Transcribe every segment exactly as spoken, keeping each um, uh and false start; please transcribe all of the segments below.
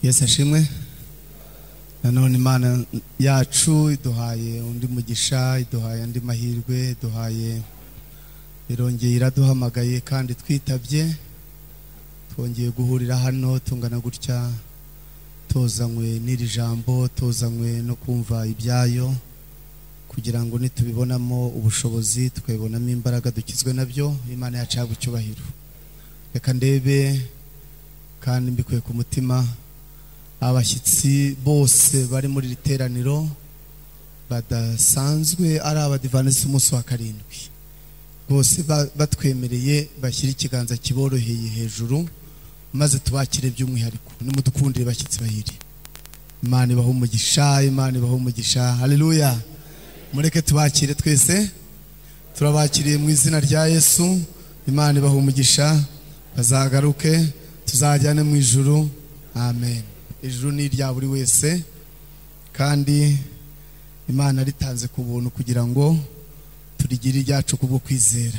Yesu ashimwe. Nanone Imana yacu iduhaye undi mugisha, iduhaye andi mahirwe, iduhaye irongeye iraduhamagaye kandi twitabye. Twongeye guhurira hano tungana gutya, tozanywe n'iri jambo, tozanywe no kumva ibyayo, kugira ngo nitubibonamo ubushobozi tukabibonamo imbaraga dukizwe nabyo. Imana yacu yagucyubahiro. Reka ndebe kandi mbikuye ku mutima abashyitsi bose bari muri literaniro badasanzwe ari abadivanisi umunsi wa karindwi, bose batwemereye bashyira ikiganza kiboroheye hejuru maze tubakire by'umwihariko. Nimudukundire bashyitsi bahiri. Imana ibahe umugisha, Imana ibahe umugisha. Haleluya. Mureke tubakire twese, turabakiriye mu izina rya Yesu. Imana ibahe umugisha, bazagaruke tuzajyane mu ijuru. Amen. Ijuru ni irya buri wese kandi Imana ritanze ku buntu kugira ngo turigire iryacu kubwo kwizera.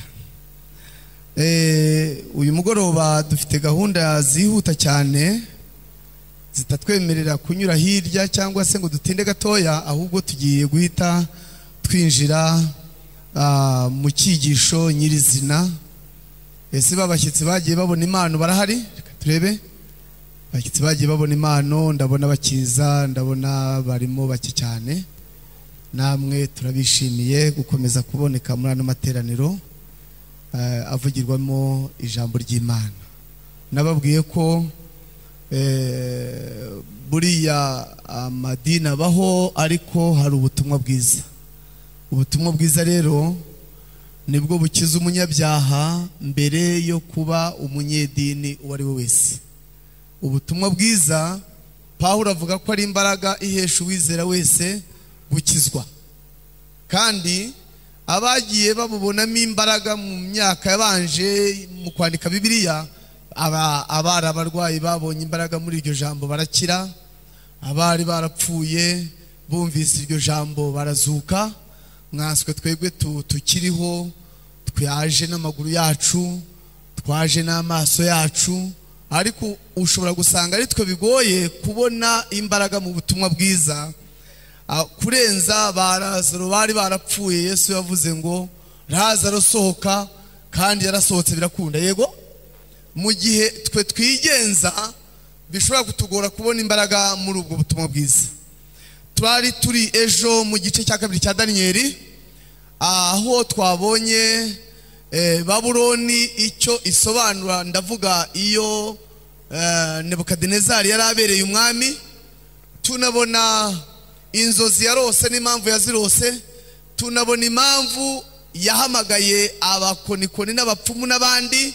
Eh uyu mugoroba dufite gahunda zihuta cyane zitatwemerera kunyura hirya cyangwa se ngo dutinde gatoya, ahubwo tugiye guhita twinjira uh, mu cyigisho nyirizina. Ese babashyitsi bagiye babona impano barahari? Reka turebe. Abashyitsi bagiye babona impano, ndabona bakiza, ndabona barimo bake cyane. Namwe turabishimiye gukomeza kuboneka muri ano materaniro uh, avugirwamo ijambo ry'Imana. Nababwiye ko eh, buriya amadini abaho ariko hari ubutumwa bwiza. Ubutumwa bwiza rero nibwo bukiza umunyabyaha mbere yo kuba umunyedini uwo ari we wese. Ubutumwa bwiza Pawulo avuga ko ari imbaraga ihesha uwizera wese gukizwa, kandi abagiye babubonamo imbaraga mu myaka yabanje mu kwandika Bibiliya, aba abari abarwayi babonye imbaraga muri iryo jambo barakira, abari barapfuye bumvise iryo jambo barazuka. Mwanswe twebwe tukiriho, twaje n'amaguru yacu, twaje n'amaso yacu, ariko ushobora gusanga ari twe bigoye kubona imbaraga mu butumwa bwiza kurenza ba Lazaro bari barapfuye. Yesu yavuze ngo Lazaro sohoka, kandi yarasohotse birakunda. Yego, mu gihe twe twigenza bishobora kutugora kubona imbaraga muri ubwo butumwa bwiza. Twari turi ejo mu gice cya kabiri cya Daniyeli, aho twabonye eh, Babuloni icyo isobanura. Ndavuga iyo eh, Nebukadinezari yari abereye umwami. Tunabona inzozi yarose n'impamvu yazirose, tunabona impamvu yahamagaye abakonikoni n'abapfumu n'abandi.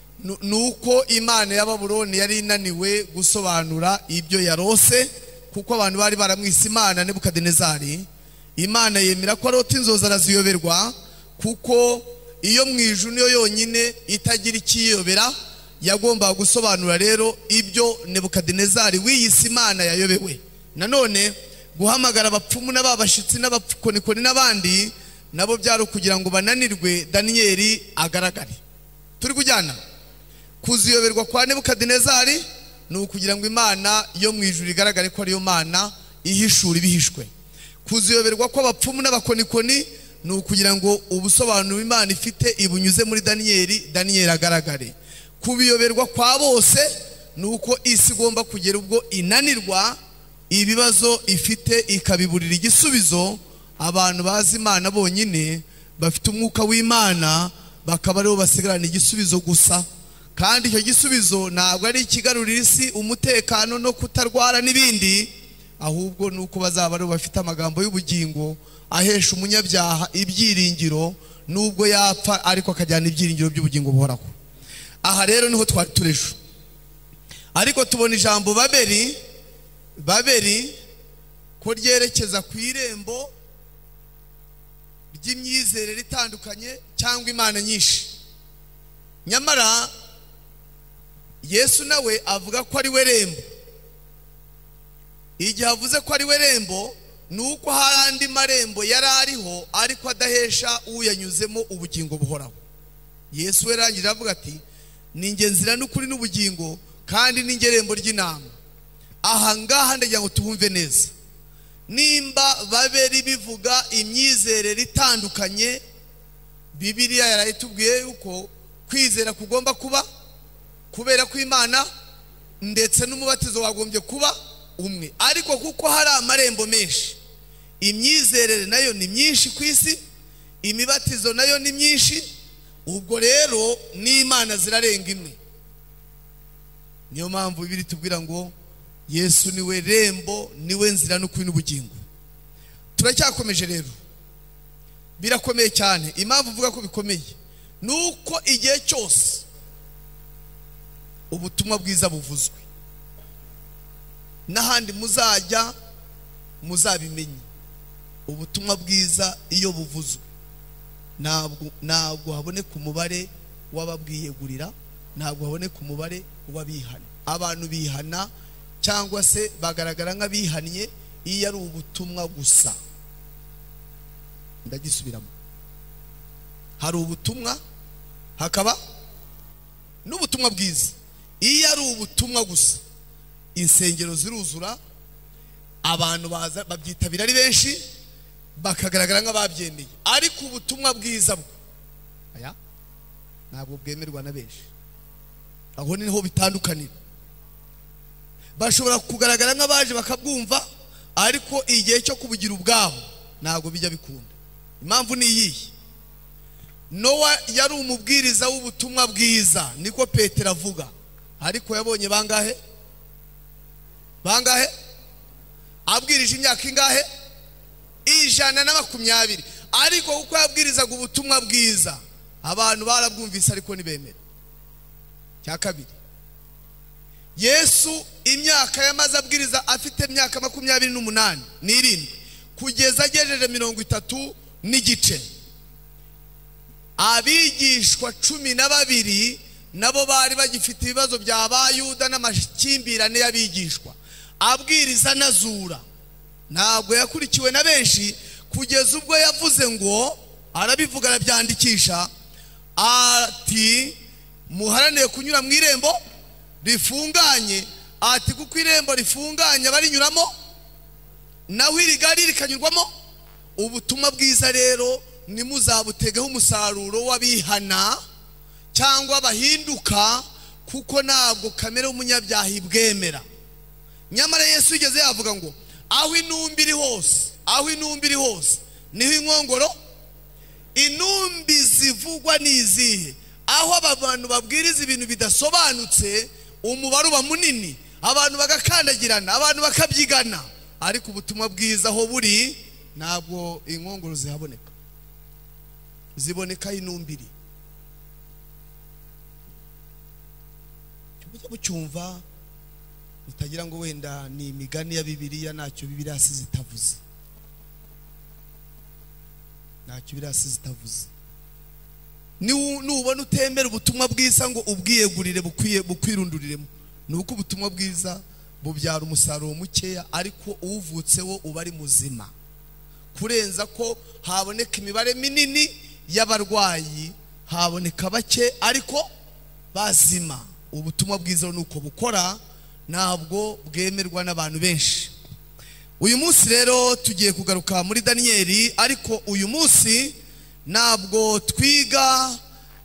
Nuko Imana ya Babuloni yari inaniwe gusobanura ibyo yarose, kuko abantu bari baramwise Imana Nebukadinezari. Imana yemera ko arota inzozi araziyoberwa, kuko iyo mu ijuru niyo yonyine itagira ikiyobera. Yagomba gusobanura rero ibyo Nebukadinezari wiyise Imana yayobewe. Nanone guhamagara abapfumu n'ababashitsi n'abakonikoni n'abandi nabo byaro kugira ngo bananirwe Daniyeli agaragare. Turi kujyana kuziyoberwa kwa Nebukadinezari ni ukugira ngo Imana yo mu ijuru igaragare ko ariyo Mana ihishura ibihishwe. Kuziyoberwa kwa abapfumu n'abakonikoni ni ukugira ngo ubusobanuro Imana ifite ibunyuze muri Daniyeli, Daniyeli agaragare. Kubiyoberwa kwa bose ni uko isi igomba kugera ubwo inanirwa ibibazo ifite ikabiburira igisubizo. Abantu bazi Imana bonyine bafite umwuka w'Imana bakaba aribo basigarana igisubizo gusa, kandi icyo gisubizo ntabwo ari ikigarurira isi umutekano no kutarwara n'ibindi, ahubwo nuko bazaba aribo bafite amagambo y'ubugingo ahesha umunyabyaha ibyiringiro, nubwo yapfa ariko akajyana ibyiringiro by'ubugingo buhoraho. Aha rero niho twari turejo, ariko tubona ijambo Babeli. Babeli ko ryerekeza ku irembo ry'imyizerere itandukanye cyangwa imana nyinshi. Nyamara Yesu nawe avuga ko ari we rembo. Igihe avuze ko ari we rembo, nuko hari andi marembo yari ariho ariko adahesha uyanyuzemo ubugingo buhoraho. Yesu we rangira avuga ati, ni nge nzira n'ukuri n'ubugingo, kandi ni nge rembo ry'intama. aha ngaha ndagira ngo tubumve neza. Nimba baberi bivuga imyizerere itandukanye, Bibiliya yarayitubwiye yuko kwizera kugomba kuba kubera ko Imana, ndetse n'umubatizo wagombye kuba umwe. Ariko kuko hari amarembo menshi, imyizerere nayo ni myinshi ku isi, imibatizo nayo ni myinshi, ubwo rero n'Imana zirarenga imwe. Niyo mpamvu Bibiliya itubwira ngo Yesu niwe rembo, niwe nzira n'ukuri n'ubugingo. Turacyakomeje rero, birakomeye cyane. Impamvu uvuga ko bikomeye nuko igihe cyose ubutumwa bwiza buvuzwe, n'ahandi muzajya muzabimenye. Ubutumwa bwiza iyo buvuzwe ntabwo ntabwo haboneka umubare w'ababwiyegurira, ntabwo haboneka umubare w'abihana. Abantu bihana cyangwa se bagaragara nk'abihannye iyo ari ubutumwa gusa. Ndagisubiramo, hari ubutumwa hakaba n'ubutumwa bwiza. Iyo ari ubutumwa gusa, insengero ziruzura, abantu baza babyitabira ari benshi, bakagaragara nk'ababyemeye. Ariko ubutumwa bwiza bwo aya ntabwo bwemerwa na benshi. Aho niho bitandukanira. Bashobora kugaragara nk'abaje bakabwumva, ariko igihe cyo kubugira ubwabo ntabwo bijya bikunda. Impamvu ni iyi: Nowa yari umubwiriza w'ubutumwa bwiza, niko Petero avuga, ariko yabonye bangahe? Bangahe? Abwirije imyaka ingahe? Ijana na makumyabiri. Ariko kuko yabwirizaga ubutumwa bwiza, abantu barabwumvise ariko ntibemera. Cya kabiri, Yesu imyaka yamaze abwiriza afite imyaka makumyabiri n'umunani n'irindwi kugeza agejeje mirongo itatu n'igice. Abigishwa cumi na babiri nabo bari bagifite ibibazo bya Bayuda n'amakimbirane y'abigishwa. Abwiriza nazura, ntabwo yakurikiwe na benshi, kugeza ubwo yavuze ngo, arabivuga arabyandikisha ati, muharanire kunyura mu irembo rifunganye. Ati kuko irembo rifunganye barinyuramo, naho irigari rikanyurwamo. Ubutumwa bwiza rero nimuzabutegeho umusaruro w'abihana cyangwa bahinduka, kuko ntabwo kamere y'umunyabyaha ibwemera. Nyamara Yesu yigeze yavuga ngo, aho intumbi iri hose, aho intumbi iri hose niho inkongoro. Intumbi zivugwa n'izihe? Aho aba bantu babwiriza ibintu bidasobanutse, umubare uba munini, abantu bagakandagirana, abantu bakabyigana. Ariko ubutumwa bwiza aho buri, ntabwo inkongoro zihaboneka, ziboneka inumbiri. Cyo bucyumva utagira ngo wenda ni imigani ya Bibiliya, ntacyo Bibiliya yasize itavuze, ntacyo Bibiliya yasize itavuze. Nubona utemera ubutumwa bwiza ngo ubwiyegurire bukwiye bukwirunduriremo, nuko ubutumwa bwiza bubyara umusaruro mukeya, ariko uvutsewo uba ari muzima, kurenza ko haboneka imibare minini y'abarwayi, haboneka bake ariko bazima. Ubutumwa bwiza nuko bukora, ntabwo bwemerwa n'abantu benshi. Uyu munsi rero tugiye kugaruka muri Daniyeli, ariko uyu munsi ntabwo twiga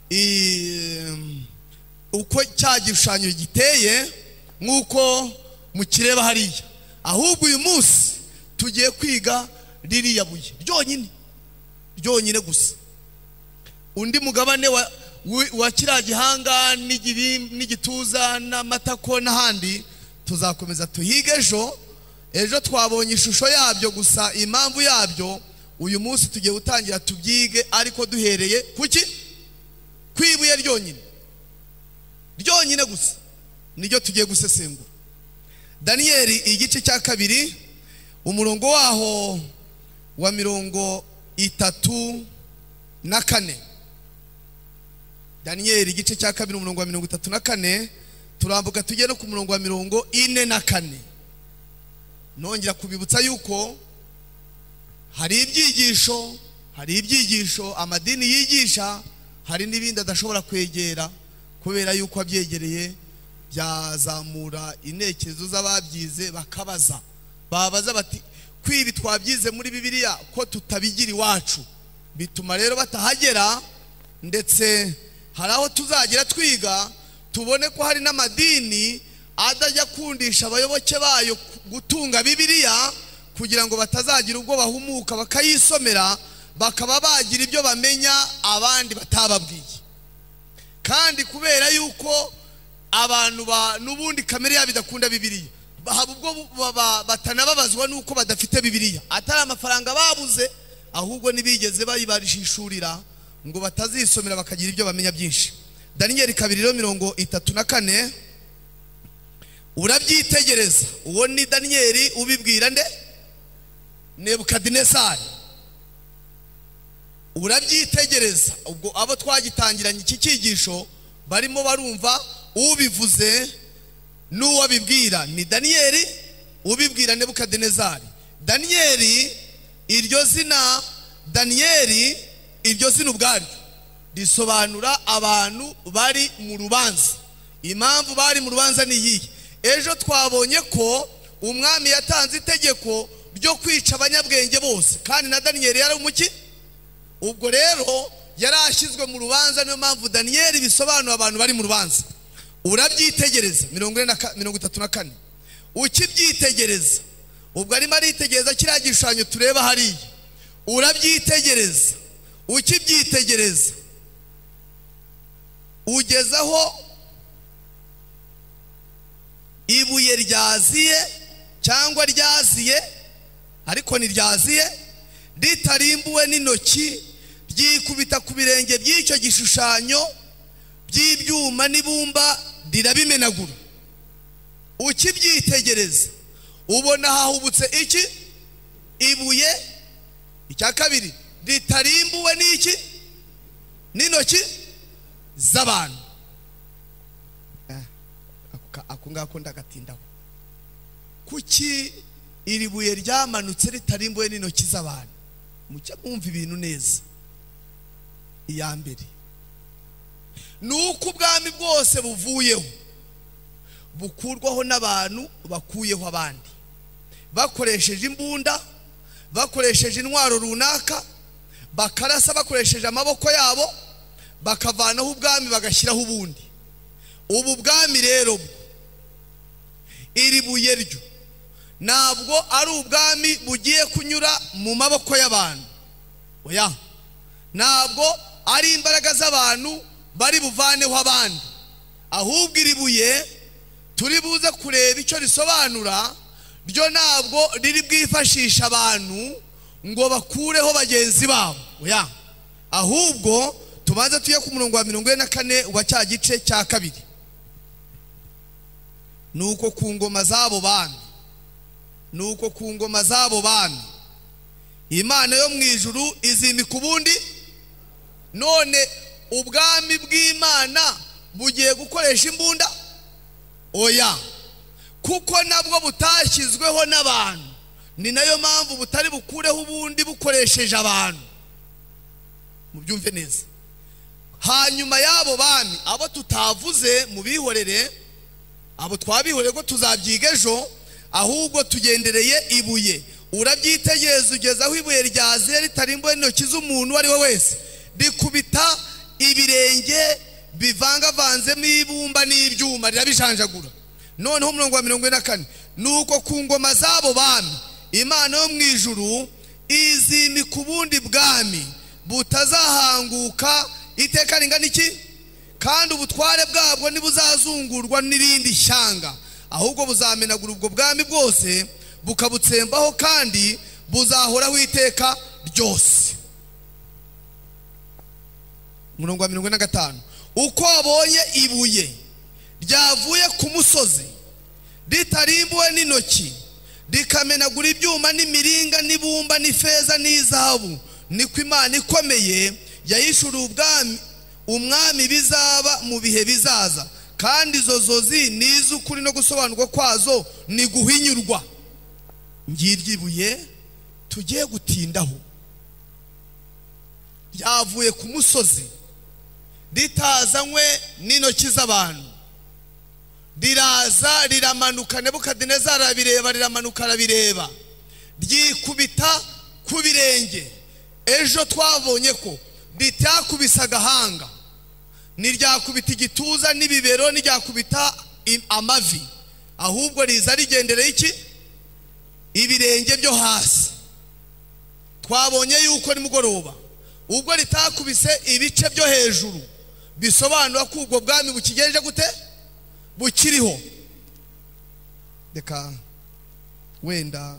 uko cya gishushanyo giteye nk'uko mukireba hariya, ahubwo uyu munsi tugiye kwiga ririya buye ryonyine, ryonyine gusa. Undi mugabane wa, wa kiriya gihanga n'igituza n'amatako n'ahandi tuzakomeza tuhige ejo. Ejo twabonye ishusho yabyo gusa, impamvu yabyo uyu munsi tugiye gutangira tubyige, ariko duhereye kuki? Kwibuye ryonyine, ryonyine gusa niryo tugiye gusesengura. Daniyeli igice cya kabiri umurongo waho wa mirongo itatu na kane. Daniyeli igice cya kabiri umurongo wa mirongo itatu na kane, turambuka tujye no ku murongo wa mirongo ine na kane. Nongera kubibutsa yuko hari ibyigisho, hari ibyigisho amadini yigisha, hari n'ibindi adashobora kwegera kubera yuko abyegereye byazamura intekerezo z'ababyize bakabaza, babaza bati kwibi twabyize muri Bibiliya ko tutabigira iwacu, bituma rero batahagera, ndetse hari aho tuzagera twiga tubone ko hari n'amadini adajya kundisha abayoboke bayo gutunga Bibiliya kugira ngo batazagira ubwo bahumuka bakayisomera bakaba bagira ibyo bamenya abandi batababwiye. Kandi kubera yuko abantu ba nubundi kamere yabo idakunda Bibiliya, haba ubwo batanababazwa nuko badafite Bibiliya, atari amafaranga babuze, ahubwo nibigeze bayibarishishurira ngo batazisomera bakagira ibyo bamenya byinshi. Daniyeli kabiri mirongo itatu na kane, urabyitegereza. Uwo ni Daniyeli ubibwira nde? Nebukadinezari. Urabyitegereza. Ubwo abo twagitangiranye iki cyigisho barimo barumva ubivuze n'uwo bibwira ni Daniyeli ubibwira Nebukadinezari. Daniyeli, iryo zina Daniyeli, iryo zina ubwaryo risobanura abantu bari mu rubanza. Impamvu bari mu rubanza ni iyi: ejo twabonye ko umwami yatanze itegeko ryo kwica abanyabwenge bose, kandi na Daniyeli yari umuki. Ubwo rero yarashyizwe mu rubanza, niyo mpamvu Daniyeli bisobanura abantu bari mu rubanza. Urabyitegereza mirongo itatu na kane. Ukibyitegereza, ubwo arimo aritegereza kiriya gishushanyo tureba hariya. Urabyitegereza, ukibyitegereza ugezaho ibuye ryaziye cyangwa ryaziye, ariko ni ryaziye, ritarimbuwe n'intoki, ryikubita ku birenge by'icyo gishushanyo by'ibyuma n'ibumba, rirabimenagura. Ukibyitegereza ubona hahubutse iki? Ibuye. Icya kabiri, ritarimbuwe n'iki? N'intoki z'abantu. Ako ngako ndagatindaho. Kuki iri buye ryamanutse ritarimbuwe n'intoki z'abantu? Mucye mwumva ibintu neza. Iya mbere nuko ubwami bwose buvuyeho, bukurwaho n'abantu bakuyeho abandi, bakoresheje imbunda, bakoresheje intwaro runaka, bakarasa bakoresheje amaboko yabo, bakavanaho ubwami bagashyiraho ubundi. Ubu bwami rero, iri buye ryo ntabwo ari ubwami bugiye kunyura mu maboko y'abantu. Oya, ntabwo ari imbaraga z'abantu bari buvaneho abandi, ahubwo iri buye turi buze kureba icyo risobanura ryo ntabwo riri bwifashisha abantu ngo bakureho bagenzi babo. Oya, ahubwo tubanze tuye ku murongo wa mirongo ine na kane wa cya gice cya kabiri. Nuko ku ngoma z'abo bami, nuko ku ngoma z'abo bami Imana yo mu ijuru izimika ubundi. None ubwami bw'Imana bugiye gukoresha imbunda? Oya, kuko nabwo butashyizweho n'abantu, ni nayo mpamvu butari bukureho ubundi bukoresheje abantu. Mubyumve neza. Hanyuma y'abo bami, abo tutavuze mu bihorere, abo twabihoreye ko tuzabyiga ejo, ahubwo tugendereye ibuye. Urabyitegereza ugeza aho ibuye ryaziye ritarimbuwe n'intoki z'umuntu ari we wese, rikubita ibirenge bivangavanzemo ibumba n'ibyuma, rirabijanjagura. Noneho umurongo wa mirongo ine na kane, nuko ku ngoma z'abo bami Imana yo mu ijuru izimika ubundi bwami butazahanguka iteka ringana iki? Kandi ubutware bwabwo ntibuzazungurwa n'irindi shyanga, ahubwo buzamenagura ubwo bwami bwose bukabutsembaho, kandi buzahoraho iteka ryose. Umurongo wa mirongo ine na gatanu, uko abonye ibuye ryavuye ku musozi ritarimbuwe n'intoki, rikamenagura ibyuma n'imiringa n'ibumba n'ifeza n'izahabu, niko Imana ikomeye yahishuriye ubwami umwami bizaba mu bihe bizaza, kandi izo zozi n'iz'ukuri no gusobanurwa kwazo ni guhinyurwa. Ngiryo ibuye tugiye gutindaho, ryavuye ku musozi ritazanywe n'intoki z'abantu, riraza riramanuka, Nebukadinezari arabireba, riramanuka arabireba, ryikubita ku birenge. Ejo twabonye ko ritakubisa agahanga, ntiryakubita igituza n'ibibero, ntiryakubita amavi, ahubwo riza rigendereye iki? Ibirenge byo hasi. Twabonye yuko nimugoroba ubwo ritakubise ibice byo hejuru, bisobanura ko ubwo bwami bukigenje gute? Bukiriho. Reka wenda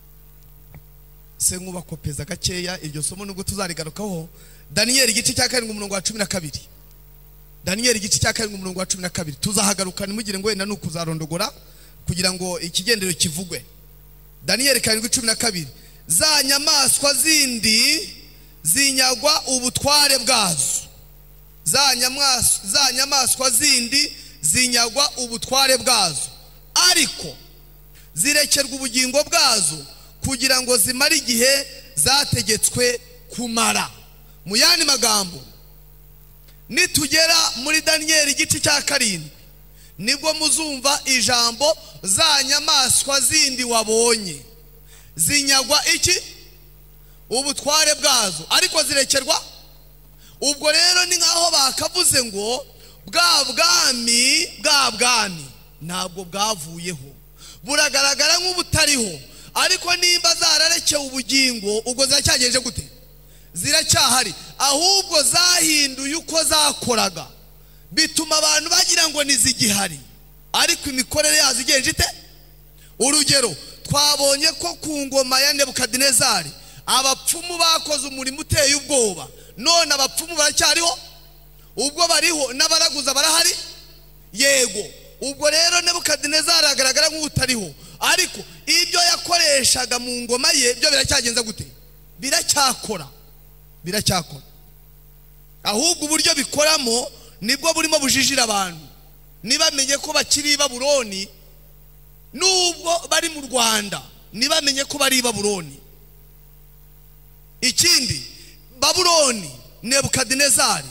se nkubakopeza gakeya iryo somo nubwo tuzarigarukaho. Daniyeli igice cya karindwi umurongo wa cumi na kabiri. Daniyeli igice cya karindwi umurongo wa cumi na kabiri. Tuzahagaruka nimugire ngo wenda nuko uzarondogora kugira ngo ikigendero kivugwe. Daniyeli karindwi cumi na kabiri. Za nyamaswa zindi zinyagwa ubutware bwazo. Za nyamaswa za nyamaswa zindi zinyagwa ubutware bwazo, ariko zirekerwa ubugingo bwazo kugira ngo zimare igihe zategetswe kumara. Mu yandi magambo, nitugera muri Daniyeli igice cya karindwi nibwo muzumva ijambo za nyamaswa zindi wabonye zinyagwa iki? Ubutware bwazo, ariko zirekerwa. Ubwo rero ni nkaho bakavuze ngo bwa bwami bwa bwami ntabwo bwavuyeho, buragaragara nk'ubutariho, ariko nimba zararekeye ubugingo ubwo ziracyagenje gute? Ziracyahari, ahubwo zahinduye uko zakoraga, bituma abantu bagira ngo nizigihari, ariko imikorere yazo igenje ite? Urugero, twabonye ko ku ngoma ya Nebukadinezari abapfumu bakoze umurimo uteye ubwoba, none abapfumu baracyariho? Ubwo bariho n'abaraguza barahari? Yego. Ubwo rero Nebukadinezari agaragara nk'utariho, ariko ibyo yakoreshaga mu ngoma ye byo biracyagenza gute? Biracyakora, biracyakora. Ahubwo uburyo bikoramo nibwo burimo bujijira abantu. Nibamenye ko bakiri i Babuloni, nubwo bari mu Rwanda nibamenye ko bari i Babuloni. Ikindi, Babuloni, Nebukadinezari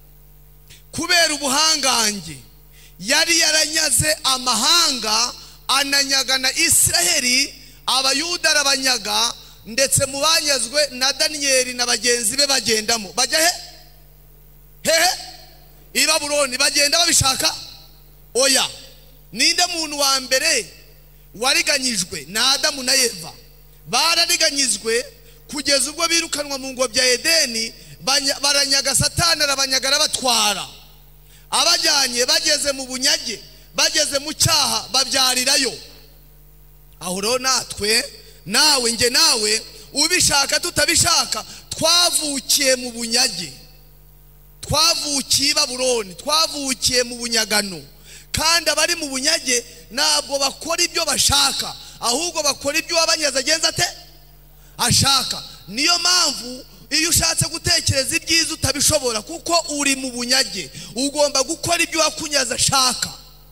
kubera ubuhangange yari yaranyaze amahanga, ananyaga na Israheli, abayuda arabanyaga, ndetse mu banyazwe na Daniyeli na bagenzi be bagendamo. Bajya he? Hehe? I Babuloni. Bagenda babishaka? Oya. Ninde muntu wa mbere wariganyijwe? Na Adamu na Eva. Barariganyizwe kugeza ubwo birukanwa mu ngo bya Edeni, baranyaga Satani arabanyaga arabatwara. Abajyanye bageze mu bunyage, bageze mu cyaha babyarirayo. Aho rero natwe, nawe nge nawe, ubishaka tutabishaka, twavukiye mu bunyage, twavukiye i Babuloni, twavukiye mu bunyagano. Kandi abari mu bunyage ntabwo bakora ibyo bashaka, ahubwo bakora ibyo wabanyaza agenza ate? Ashaka. Niyo mpamvu iyo ushatse gutekereza ibyiza utabishobora, kuko uri mu bunyage. Ugomba gukora ibyo wakunyaza ashaka.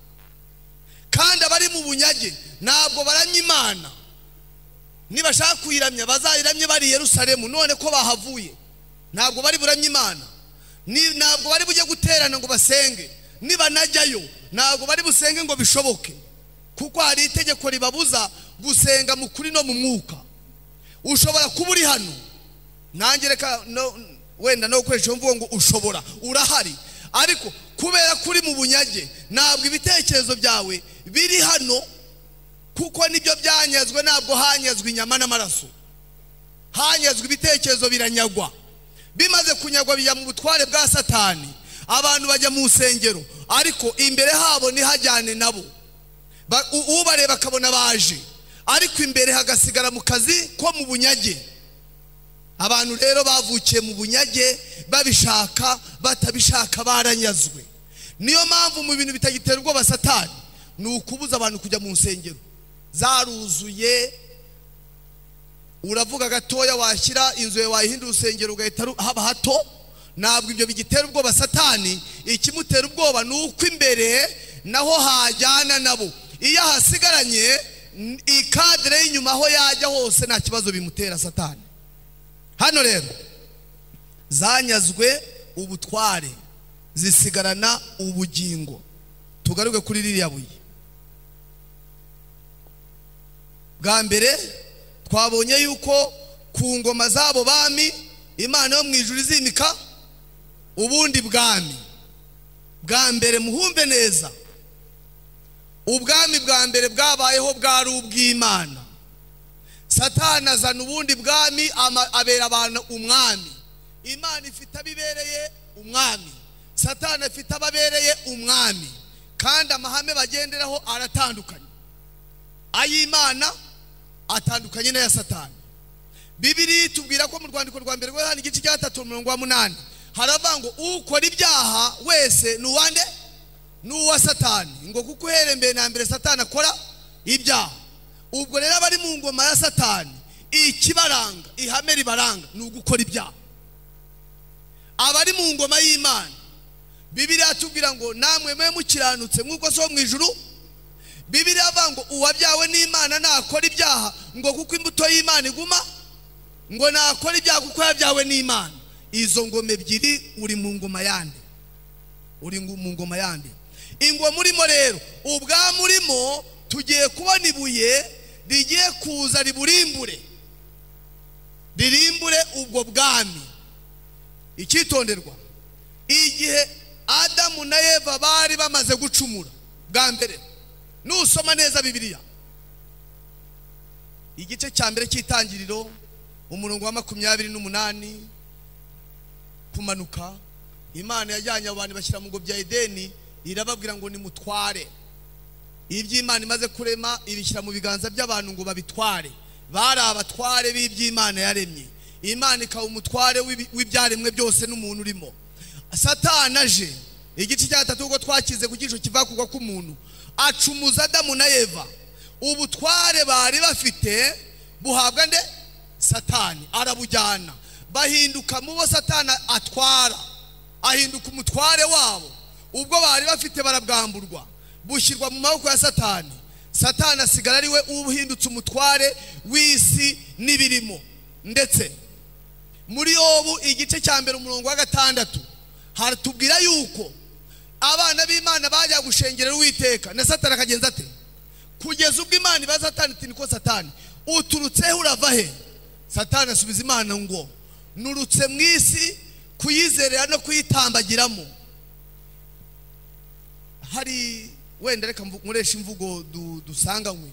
Kandi abari mu bunyage ntabwo baramya Imana. Nibashaka kuyiramya bazayiramye bari i Yerusalemu, none ko bahavuye ntabwo bari buramye Imana. Ntabwo bari bujye guterana ngo basenge. Niba najyayo ntabwo bari busenge ngo bishoboke, kuko hari itegeko ribabuza gusenga mu kuri no mu mwuka. Ushobora kuba uri hano, nanjye reka no, wenda no gukoresha mvugo ngo ushobora, urahari, ariko kubera kuri mu bunyage ntabwo ibitekerezo byawe biri hano, kuko nibyo byanyazwe. Ntabwo hanyazwe inyama n'amaraso, hanyazwe ibitekerezo, biranyagwa. Bimaze kunyagwa bijya mu butware bwa Satani. Abantu bajya mu nsengero, ariko imbere habo ntihajyane nabo. Ubareba akabona baje, ariko imbere hagasigara mu kazi ko mu bunyage. Abantu rero bavukiye mu bunyage, babishaka batabishaka baranyazwe. Niyo mpamvu mu bintu bitagitera ubwoba Satani ni ukubuza abantu kujya mu nsengero. Zaruzuye, uravuga gatoya washyira inzu yawe wayihindura urusengero ugahita haba hato. Ntabwo ibyo bigitera ubwoba Satani. Ikimutera ubwoba ni uko imbere naho hajyana nabo. Iyo hasigaranye ikadire y'inyuma aho yajya hose nta kibazo bimutera Satani. Hano rero zanyazwe ubutware, zisigarana ubugingo. Tugaruke kuri ririya buye. bwa mbere twabonye yuko ku ngoma zabo bami Imana yo mu ijuru izimika ubundi bwami. Bwa mbere muhumbe neza, ubwami bwa mbere bwabayeho bwari ubw'Imana. Satani azana ubundi bwami abera abantu umwami. Imana ifite abibereye umwami, Satani afite ababereye umwami, kandi amahame bagenderaho aratandukanye. Ay'Imana atandukanye n'aya Satani. Bibiri tubwira ko mu rwandiko rwa mbere rwa igice cya gatatu umurongo wa munani haravuga ngo ukora ibyaha wese nuwande nuwa Satani, ngo kuko uhereye mbere na mbere Satani akora ibyaha. Ubwo rero abari mu ngoma ya Satani ikibaranga, ihame ribaranga ni ugukora ibyaha. Abari mu ngoma y'Imana Bibiri atubwira ngo namwe mwe mukiranutse nk'uko so mu ijuru. Bibiri avuga ngo uwabyawe n'Imana nakora ibyaha, ngo kuko imbuto y'Imana iguma, ngo nakora ibyaha kuko yabyawe n'Imana. Izo ngoma ebyiri uri mu ngoma yande, uri mu ngoma yande. Ingoma urimo rero, ubwa murimo tugiye kubona ibuye rigiye kuza riburimbure, ririmbure ubwo bwami. Ikitonderwa, igihe Adamu na Eva bari bamaze gucumura bwa mbere, nusoma neza Bibiliya igice cya mbere cy'itangiriro umurongo wa makumyabiri n'umunani kumanuka, Imana yajyanye abantu bashyira mu ngo bya Edeni, irababwira ngo nimutware iby'Imana imaze kurema, ibishyira mu biganza by'abantu ngo babitware. Bari abatware b'iby'Imana yaremye. Imana ikaba umutware w'ibyaremwe byose n'umuntu urimo. Satani aje igice cya gatatu ubwo twakize ku gisho kiva kugwa k'umuntu, acumuza Adamu na Eva. Ubutware bari bafite buhabwa nde? Satani. Arabujyana, bahinduka mu bo Satani atwara, ahinduka umutware wabo. Ubwo bari bafite barabwamburwa, bushyirwa mu maboko ya Satani. Satani asigara ari we uhindutse umutware w'isi n'ibirimo. Ndetse muri Yobu igice cya mbere umurongo wa gatandatu haratubwira yuko abana b'Imana bajya gushengerera Uwiteka, na Satani akagenza ate? Kugeza ubwo Imana ibaza Satani iti niko Satani uturutseho urava he? Satani asubiza Imana ngo nurutse mu isi kuyizerera no kuyitambagiramo. Hari wenda reka nkoresha imvugo dusanganywe,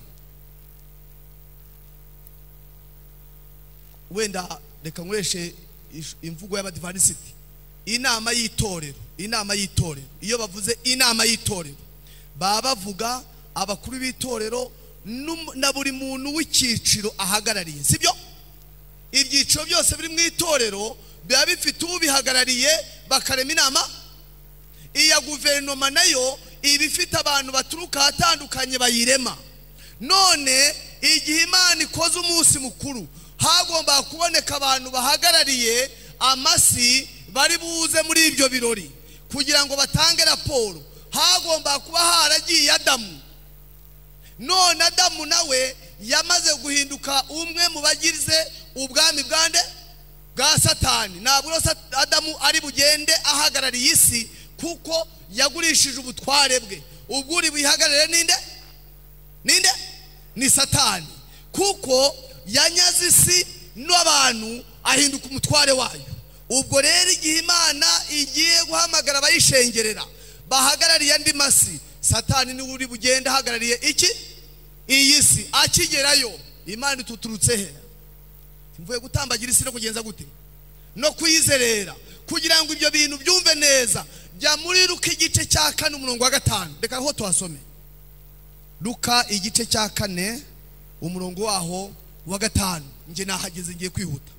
wenda reka nkoreshe imvugo y'Abadivantisiti. Inama y'itorero, inama y'itorero, iyo bavuze inama y'itorero baba bavuga abakuru b'itorero na buri muntu w'icyiciro ahagarariye, sibyo? Ibyiciro byose biri mu itorero biba bifite ubihagarariye, bakarema inama. Iya guverinoma nayo iba ifite abantu baturuka ahatandukanye bayirema. None igihe Imana ikoze umunsi mukuru, hagomba kuboneka abantu bahagarariye amasi bari buze muri ibyo birori kugira ngo batange raporo. Hagomba kuba haragiye Adamu. None Adamu nawe yamaze guhinduka umwe mu bagize ubwami bwande bwa Satani. Ntabwo Adamu ari bugende ahagarariye isi, kuko yagurishije ubutware bwe. Ubwo uri buhagarare ninde? Ninde? Ni Satani, kuko yanyaze isi n'abantu ahinduka umutware wayo. Ubwo rero igihe Imana igiye guhamagara abayishengerera bahagarariye andi masi, Satani niwe uri bugende ahagarariye iki? Iyi si. Akigerayo Imana ituturutse he? Mvuye gutambagira isi no kugenza gute? No kuyizerera. Kugira ngo ibyo bintu byumve neza, jya muri Luka igice cya kane umurongo wa gatanu. Reka ho tuhasome. Luka igice cya kane umurongo waho wa gatanu. Nje nahageze ngiye kwihuta.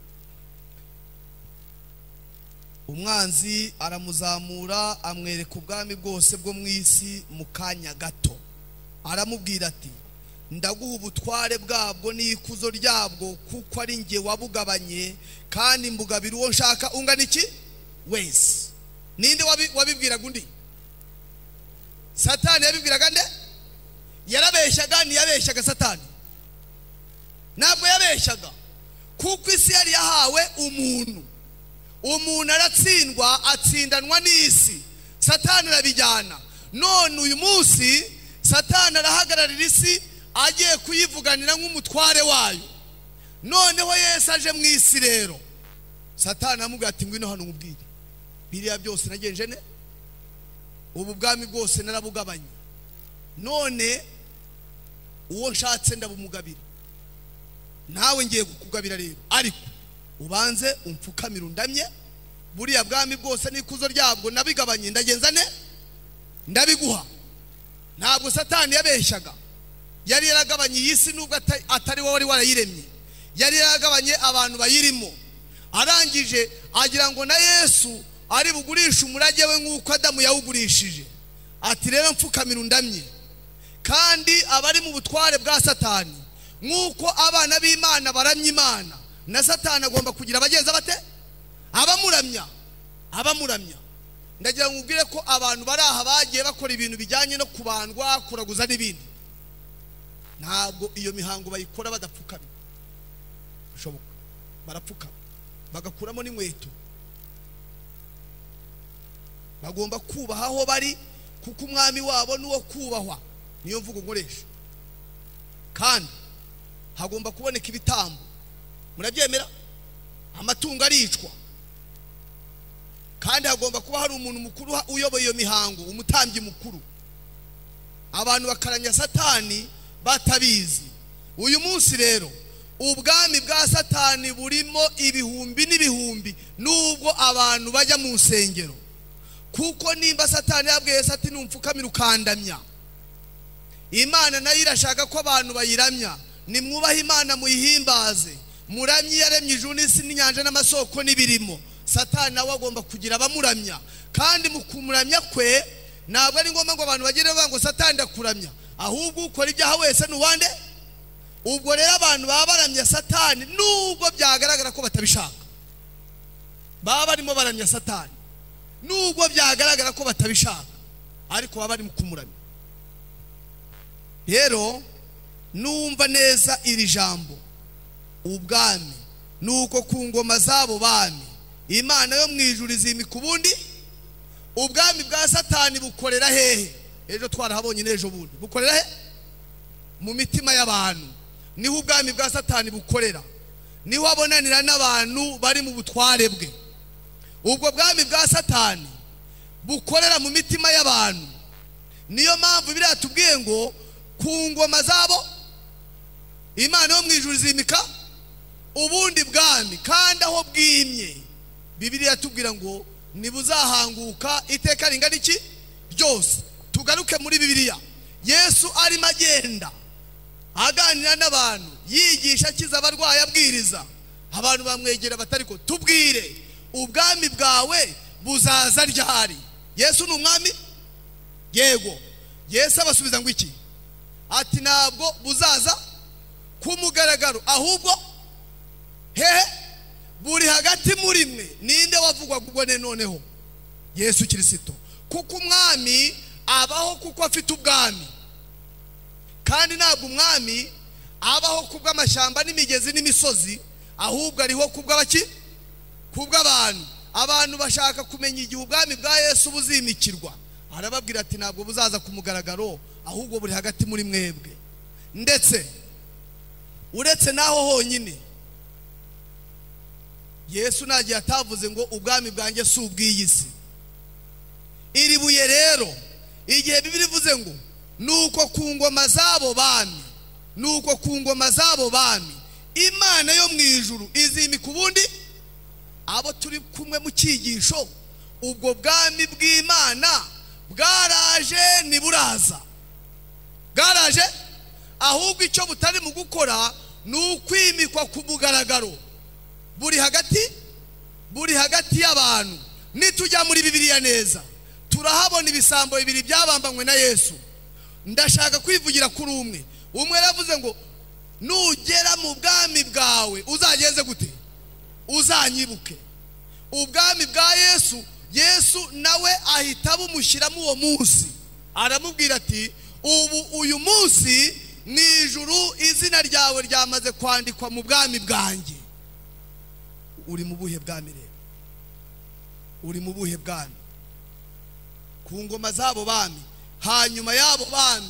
Umwanzi aramuzamura amwereka ubwami bwose bwo mu isi mu kanya gato. Aramubwira ati ndaguha ubutware bwabwo n'ikuzo ryabwo, kuko ari nge wabugabanye, kandi mbugabira uwo nshaka ungana iki wese. Ninde wabibwiraga undi? Satani yabibwiraga nde? Yarabeshyaga ntiyabeshyaga Satani? Ntabwo yabeshyaga, kuko isi yari yahawe umuntu. Umuntu aratsindwa, atsindanwa n'isi. Satani arabijyana. None uyu munsi Satani arahagararira isi, agiye kuyivuganira nk'umutware wayo. Noneho Yesu aje mu isi rero, Satani amubwira ati ngwino hano nkubwire, biriya byose nagenje ne, ubu bwami bwose narabugabanye, none uwo nshatse ndabumugabira, nawe ngiye kukugabira rero, ariko ubanze umfukamira undamye, buriya bwami bwose n'ikuzo ryabwo nabigabanye, ndagenza ne, ndabiguha. Ntabwo Satani yabeshyaga, yari yaragabanye iyi si nubwo atari wowe wari warayiremye, yari yaragabanye abantu bayirimo. Arangije agira ngo na Yesu ari bugurisha umurage we nk'uko Adamu yawugurishije, ati rero mfukamira undamye. Kandi abari mu butware bwa Satani, nk'uko abana b'Imana baramya Imana, na Satani agomba kugira abagenza bate, abamuramya, abamuramya. Ndagira ngo ubwire ko abantu bari aha bagiye bakora ibintu bijyanye no kubandwa, kuraguza n'ibindi, ntabwo iyo mihango bayikora badapfukamye. Bishoboka barapfukama bagakuramo n'inkweto, bagomba kubaha aho bari, kuko umwami wabo nuwo kubahwa, niyo mvugo nkoresha. Kandi hagomba kuboneka ibitambo, murabyemera? Amatungo aricwa, kandi hagomba kuba hari umuntu mukuru uyoboye iyo mihango, umutambyi mukuru. Abantu bakaranya Satani batabizi. Uyu munsi rero ubwami bwa Satani burimo ibihumbi n'ibihumbi, nubwo abantu bajya mu nsengero. Kuko nimba Satani yabwiye Yesu ati numfukamira ukandamya, Imana nayo irashaka ko abantu bayiramya. Nimwubaha Imana muyihimbaze, muramye yaremye ijuru n'isi n'inyanja n'amasoko n'ibirimo. Satani nawe agomba kugira abamuramya, kandi mu kumuramya kwe ntabwo ari ngombwa ngo abantu bagire ngo Satani ndakuramya, ahubwo ukora ibyaha wese n'uwande. Ubwo rero abantu baba baramya Satani nubwo byagaragara ko batabishaka, baba barimo baramya Satani nubwo byagaragara ko batabishaka, ariko baba bari mu kumuramya. Rero numva neza iri jambo, ubwami nuko ku ngoma zabo bami Imana yo mu ijuru izimika ubundi. Ubwami bwa Satani bukorera hehe? Ejo twarahabonye n'ejo bundi. Bukorera he? Mu mitima y'abantu niho ubwami bwa Satani bukorera, niho abonanira n'abantu bari mu butware bwe. Ubwo bwami bwa Satani bukorera mu mitima y'abantu, niyo mpamvu biriya tubwiye ngo ku ngoma zabo Imana yo mu ijuru izimika ubundi bwami, kandi aho bwimye Bibiliya tubwira ngo nibuzahanguka iteka ringana iki ryose. Tugaruke muri Bibiliya, Yesu arimo agenda aganira n'abantu, yigisha, akiza abarwayi, abwiriza. Abantu bamwegera batari ko tubwire ubwami bwawe buzaza ryari? Yesu ni umwami? Yego. Yesu abasubiza ngo iki? Ati ntabwo buzaza ku mugaragaro, ahubwo hehe buri hagati muri mwe. Ninde wavugwa kubone noneho? Yesu Kristo. Kuko umwami abaho kuko afite ubwami, kandi ntabwo umwami abaho kubw'amashyamba n'imigezi n'imisozi, ahubwo ariho kubw'abaki, kubw'abantu. Abantu bashaka kumenya igihe ubwami bwa Yesu buzimikirwa, arababwira ati ntabwo buzaza ku mugaragaro, ahubwo buri hagati muri mwebwe. Ndetse uretse naho honyine Yesu nagiye atavuze ngo ubwami bwanjye si ubw'iyi si. Iri buye rero igihe Bibiliya ivuze ngo nuko ku ngoma zabo bami, nuko ku ngoma zabo bami Imana yo mu ijuru izimika ubundi abo turi kumwe mu cyigisho. Ubwo bwami bw'Imana bwaraje niburaza, bwaraje, ahubwo icyo butari mu gukora ni ukwimikwa ku mugaragaro, buri hagati buri hagati y'abantu. Nitujya muri Bibiliya neza turahabona ibisambo bibiri byabambanywe na Yesu. Ndashaka kwivugira kuri umwe. Umwe yaravuze ngo nugera mu bwami bwawe uzagenze gute? Uzanyibuke. Ubwami bwa Yesu, Yesu nawe ahita bumushyiramo uwo munsi, aramubwira ati ubu uyu munsi mu ijuru izina ryawe ryamaze kwandikwa mu bwami bwanjye. Uri mu buhe bwami rero? Uri mu buhe bwami? Ku ngoma zabo bami. Hanyuma yabo bami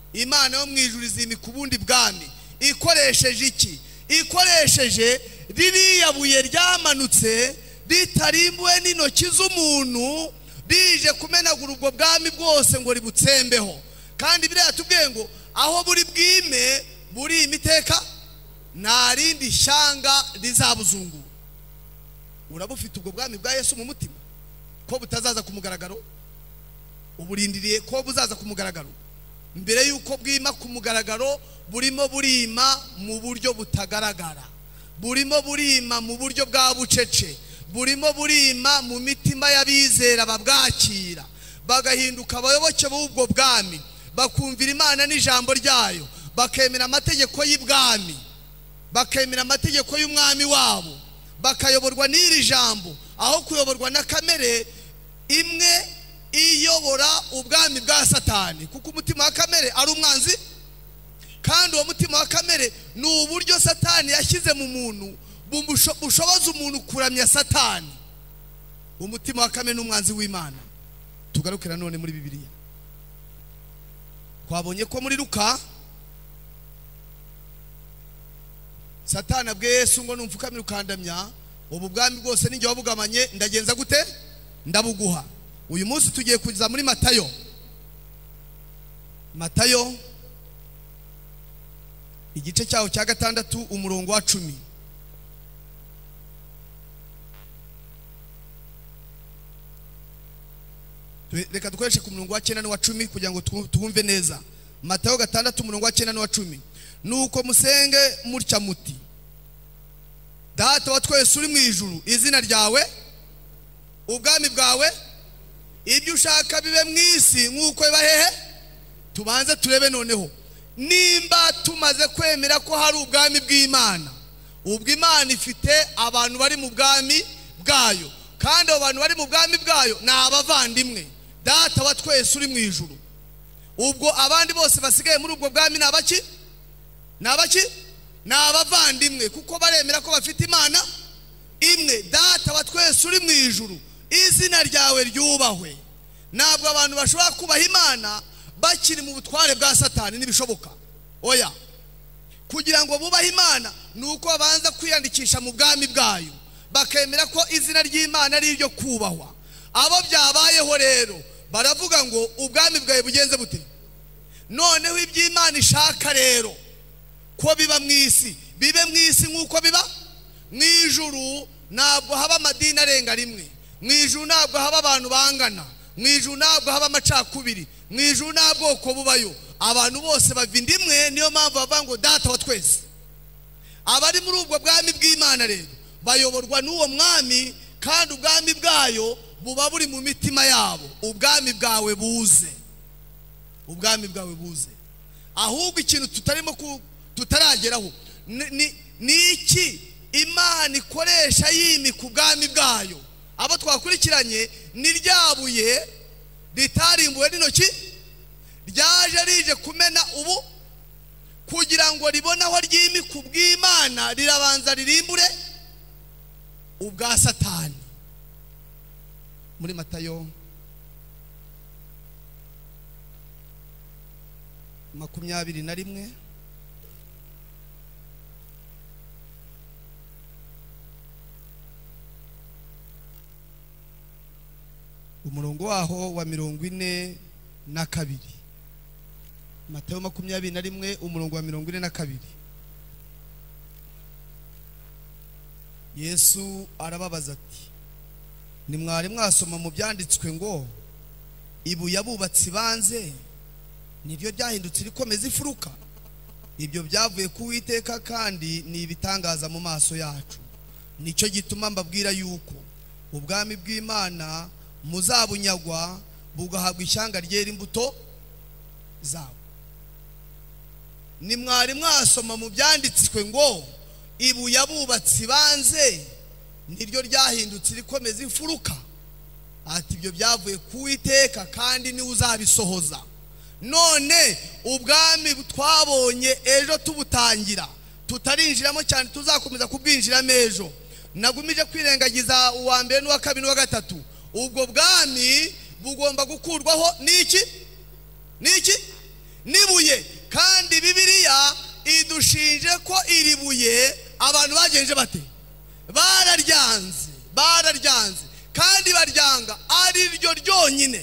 imana yo mu ijuru izimika ubundi bwami ikoresheje iki? Ikoresheje ririya buye ryamanutse ritarimbuwe n'intoki z'umuntu rije kumenagura ubwo bwami bwose ngo ributsembeho. Kandi biriya tubwiye ngo aho buri bwime buri imiteka nta rindi shyanga rizabuzungura. Uraba ufite ubwo bwami bwa Yesu mu mutima ko butazaza ku mugaragaro? Uburindiriye ko buzaza ku mugaragaro? Mbere yuko bwima ku mugaragaro burimo burima mu buryo butagaragara, burimo burima mu buryo bwa bucece, burimo burima mu mitima y'abizera babwakira bagahinduka abayoboke b'ubwo bwami, bakumvira Imana n'ijambo ryayo, bakemera amategeko y'ibwami, bakemera amategeko y'umwami wabo, bakayoborwa n'iri jambo aho kuyoborwa na kamere imwe iyobora ubwami bwa Satani. Kuko umutima wa kamere ari umwanzi, kandi uwo mutima wa kamere ni uburyo Satani yashyize mu muntu bushoboza umuntu kuramya Satani. Umutima wa kamere ni umwanzi w'Imana. Tugarukira none muri Bibiliya, twabonye ko muri Luka Satani abwiye Yesu ngo numfukamira ukandamya, ubu bwami bwose ninjye wabugamanye, ndagenza gute? Ndabuguha. Uyu munsi tugiye kuza muri Matayo. Matayo igice cyaho cya gatandatu umurongo wa cumi. Reka dukoreshe ku murongo wa cyenda n'uwa cumi kugira ngo twumve neza. Matayo gatandatu umurongo wa cyenda n'uwa cumi. Nuko musenge mutya muti: Data wa twese uri mu ijuru, izina ryawe, ubwami bwawe, ibyo ushaka bibe mu isi nk'uko biba hehe. Tubanze turebe noneho nimba tumaze kwemera ko hari ubwami bw'Imana. Ubwo Imana ifite abantu bari mu bwami bwayo, kandi abo bantu bari mu bwami bwayo ni abavandimwe. Data wa twese uri mu ijuru. Ubwo abandi bose basigaye muri ubwo bwami ni abaki? Ni abaki? Ni abavandimwe, kuko baremera ko bafite Imana imwe. Data wa twese uri mu ijuru, izina ryawe ryubahwe. Ntabwo abantu bashobora kubaha Imana bakiri mu butware bwa Satani, nibishoboka. Oya, kugira ngo bubahe Imana nuko babanza kwiyandikisha mu bwami bwayo, bakemera ko izina ry'Imana ari iryo kubahwa. Abo byabayeho rero baravuga ngo ubwami bwawe bugenze bute? Noneho iby'Imana ishaka rero ko biba mu isi, bibe mu isi nk'uko biba mu ijuru. Ntabwo haba amadini arenga rimwe, mu ijuru ntabwo haba abantu bangana, mu ijuru ntabwo haba amacakubiri, mu ijuru nta bwoko bubayo, abantu bose bava inda imwe. Niyo mpamvu bavuga ngo Data wa twese. Abari muri ubwo bwami bw'Imana rero bayoborwa n'uwo mwami, kandi ubwami bwayo buba buri mu mitima yabo. Ubwami bwawe buze, ubwami bwawe buze. Ahubwo ikintu tutarimo tutarageraho ni iki Imana ikoresha yimika ubwami bwayo. Abo twakurikiranye ni ryabuye ritarimbuwe n'intoki, ryaje rije kumena ubu kugira ngo ribone aho ryimika ubw'Imana, rirabanza ririmbure ubwa Satani. Muri Matayo makumyabiri na rimwe umurongo waho wa mirongo ine na kabiri. Matayo makumyabiri na rimwe umurongo wa mirongo ine na kabiri. Yesu arababaza ati: nimwari mwasoma mu byanditswe ngo ibuye abubatsi banze niryo ryahindutse rikomeza ifuruka? Ibyo byavuye ku Uwiteka, kandi ni ibitangaza mu maso yacu. Nicyo gituma mbabwira yuko ubwami bw'Imana muzabunyagwa, bugahabwa ishyanga ryera imbuto zabo. Nimwari mwasoma mu byanditswe ngo ibuye abubatsi banze niryo ryahindutse rikomeza imfuruka, ati ibyo byavuye ku Uwiteka, kandi ni uzabisohoza. None ubwami twabonye ejo tubutangira, tutarinjiramo cyane, tuzakomeza kubwinjiramo ejo. Nagumije kwirengagiza uwa mbere n'uwa kabiri n'uwa gatatu. Ubwo bwami bugomba gukurwaho n'iki? N'iki? n'ibuye. Kandi Bibiliya idushinje ko iri buye abantu bagenje bate, bararyanze, bararyanze kandi baryanga ari ryo ryonyine.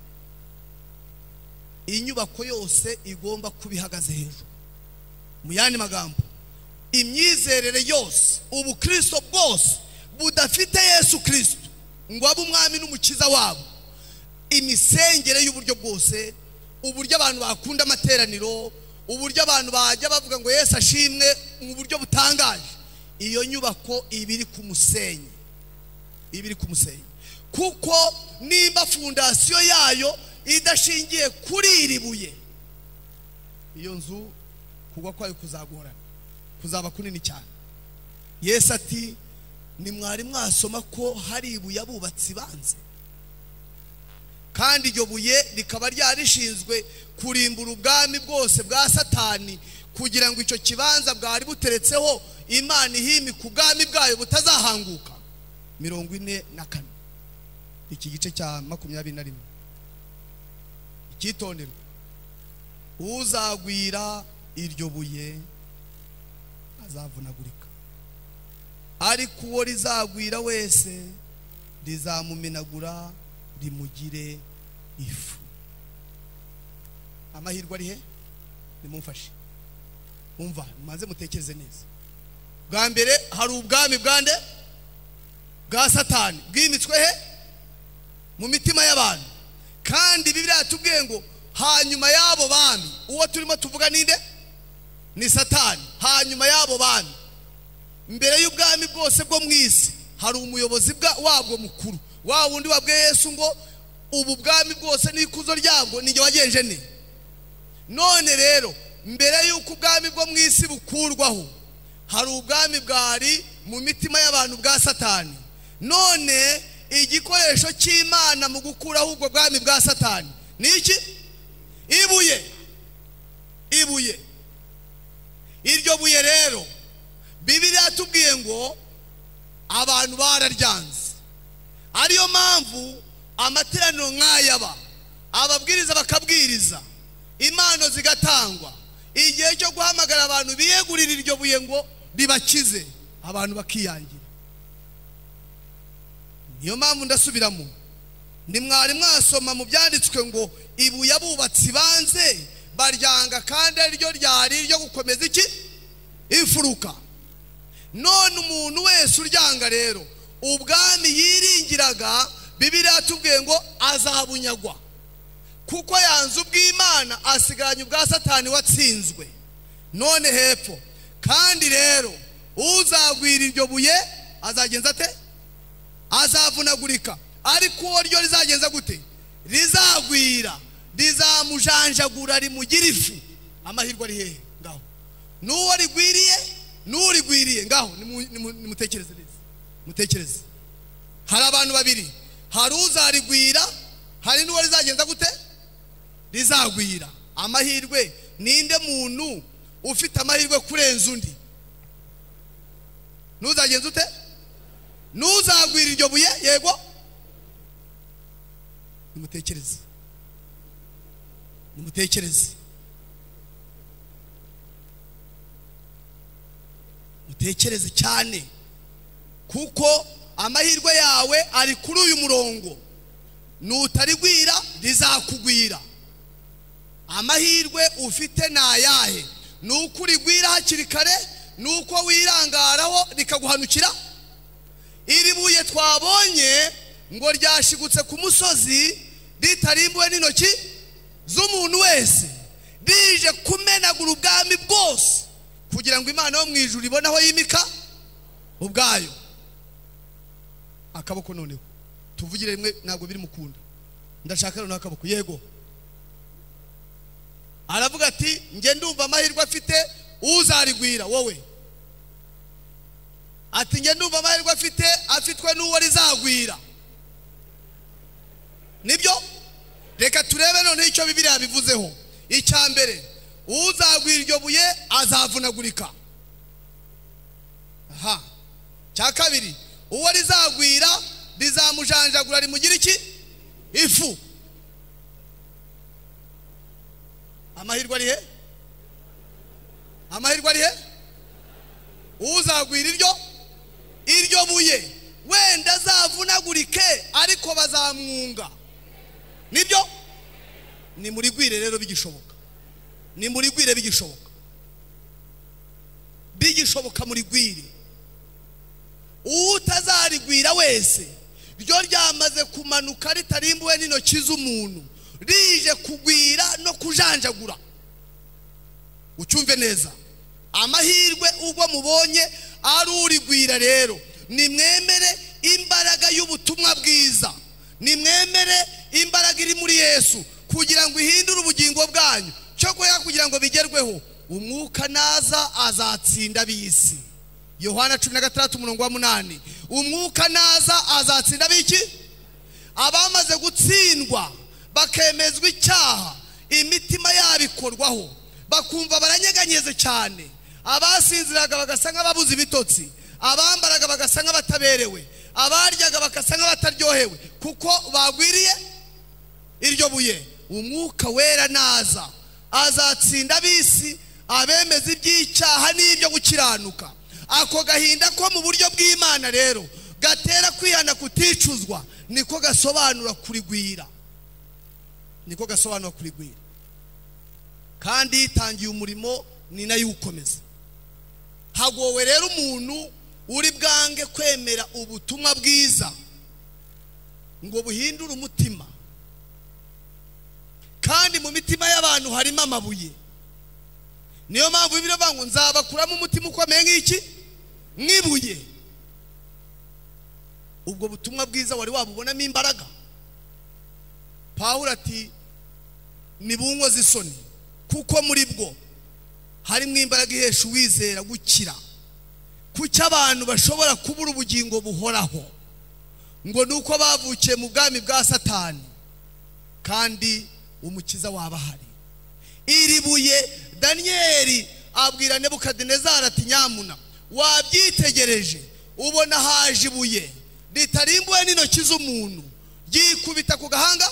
Inyubako yose igomba kubihagaze hejuru. Mu yandi magambo, imyizerere yose, ubukristo bwose budafite Yesu Kristo ngo abe umwami n'umukiza wabo, imisengere y'uburyo bwose, uburyo abantu bakunda amateraniro, uburyo abantu bajya bavuga ngo Yesu ashimwe mu buryo butangaje, iyo nyubako ibiri ku musenyi, ibiri ku musenyi. Kuko nimba fondasiyo yayo idashingiye kuri iri buye, iyo nzu kugwa kwayo kuzagorana, kuzaba kunini cyane. Yesu ati ni mwari mwasoma ko hari ibuye abubatsi banze, kandi iryo buye rikaba ryarishinzwe kurimbura ubwami bwose bwa Satani, kugira ngo icyo kibanza bwari buteretseho Imana ihimika ubwami bwayo butazahanguka. mirongo ine na kane iki gice cya makumyabiri na rimwe. Ikitonero, uzagwira iryo buye azavunagurika, ariko uwo rizagwira wese rizamumenagura rimugire ifu. Amahirwe ari he? Nimumfashe, umva mumaze mutekereze neza. Bwa mbere hari ubwami bwande bwa Satani bwimitswe he? Mu mitima y'abantu. Kandi Bibiliya yatubwiye ngo hanyuma y'abo bami, uwo turimo tuvuga ninde? Ni Satani. Hanyuma y'abo bami, mbere y'ubwami bwose bwo mu isi, hari umuyobozi wabwo mukuru, wa wundi wabwiye Yesu ngo ubu bwami bwose n'ikuzo ryabwo ni jye wagenje ne. None rero mbere y'uko ubwami bwo mu isi bukurwaho, hari ubwami bwari mu mitima y'abantu bwa Satani. None igikoresho cy'Imana mu gukuraho ubwo bwami bwa Satani ni iki? Ibuye. Ibuye. Iryo buye rero Bibiliya yatubwiye ngo abantu bararyanze. Ariyo mpamvu amateraniro nk'ayaba, ababwiriza bakabwiriza, impano zigatangwa, igihe cyo guhamagara abantu biyegurira iryo buye ngo bibakize, abantu bakiyangira. Niyo mpamvu ndasubiramo, ni mwari mwasoma mu byanditswe ngo ibuye abubatsi banze baryanga, kandi ari ryo ryari ryo gukomeza iki? Imfuruka. None umuntu wese uryanga rero ubwami yiringiraga, Bibiliya yatubwiye ngo azabunyagwa, kuko yanze ubw'Imana asigaranye ubwa Satani watsinzwe. None hepfo, kandi rero uzagwira iryo buye azagenza ate? Azavunagurika. Ariko uwo ryo rizagenza gute? Rizagwira, rizamujanjagura rimugira ifu. Amahirwe ari hehe ngaho? N'uwo rigwiriye, n'urigwiriye ngaho. Nimutekereze neza, mutekereze. Hari abantu babiri, hari uzarigwira, hari n'uwo rizagenza gute? Rizagwira. Amahirwe, ninde muntu ufite amahirwe kurenza undi? Nuzagenza ute? Nuzagwira iryo buye, yego? Nimutekereze, nimutekereze, mutekereze cyane, kuko amahirwe yawe ari kuri uyu murongo. Nutarigwira rizakugwira. Amahirwe ufite nayahe? Nuko urigwira hakiri kare, nuko wirangaraho rikaguhanukira. Iri buye twabonye ngo ryashigutse ku musozi ritarimbuwe n'intoki z'umuntu wese, rije kumenagura ubwami bwose, kugira ngo Imana yo mu ijuru ibone aho yimika ubwayo. Akaboko noneho tuvugire rimwe, ntabwo biri mukunda, ndashaka rero akaboko. Yego. Aravuga ati nge ndumva amahirwe afite uzarigwira. Wowe ati nge ndumva amahirwe afite afitwe n'uwo rizagwira. Nibyo? Reka turebe none icyo Bibiliya bivuzeho. Icya mbere, uzagwira iryo buye azavunagurika. Aha. Cya kabiri, uwo rizagwira rizamujanjagura rimugira iki? Ifu. amahirwe ari he? Amahirwe ari he? Uzagwira iryo iryo buye wenda azavunagurike ariko bazamwunga. Nibyo? Ni muri gwire rero bigishoboka. Ni muri gwire bigishoboka. Bigishoboka muri gwire. Utazarigwira wese ryo ryamaze kumanuka ritarimbuwe n'intoki z'umuntu, rije kugwira no kujanjagura. Ucyumve neza, amahirwe ubwo mubonye ari urigwira rero, nimwemere imbaraga y'ubutumwa bwiza, nimwemere imbaraga iri muri Yesu kugira ngo ihindure ubugingo bwanyu, cyo kugira ngo bigerweho. Umwuka naza azatsinda bisi. Yohana cumi na gatandatu umurongo wa munani. Umwuka naza azatsinda biki? Abamaze gutsindwa bakemezwa icyaha, imitima yabikorwaho, bakumva baranyeganyeze cyane, abasinziraga bagasa nk'ababuze ibitotsi, abambaraga bagasa nk'abataberewe, abaryaga bagasa nk'abataryohewe, kuko bagwiriye iryo buye. Umwuka wera naza azatsinda bisi, abemeza iby'icyaha n'ibyo gukiranuka. Ako gahinda ko mu buryo bw'Imana rero gatera kwihana kuticuzwa, niko gasobanura kurigwira. Niko gasobanura kurigwira. Kandi itangiye umurimo ni nayo ukomeza. Hagowe rero umuntu uri bwange kwemera ubutumwa bwiza ngo buhindure umutima. Kandi mu mitima y'abantu harimo amabuye. Niyo mpamvu Bibiliya ivuga ngo nzabakuramo umutima ukomeye nk'iki? Nk'ibuye. Ubwo butumwa bwiza wari wabubonamo imbaraga. Pawulo ati nibunkoze isoni, kuko muri bwo harimo imbaraga ihesha uwizera gukira. Kuki abantu bashobora kubura ubugingo buhoraho? Ngo nuko bavukiye mu bwami bwa Satani, kandi umukiza wabahari. Iri buye Danieli abwira Nebukadinezari ati nyamuna wabyitegereje ubona haje ibuye ritarimbuwe n'intoki z'umuntu, ryikubita ku gahanga,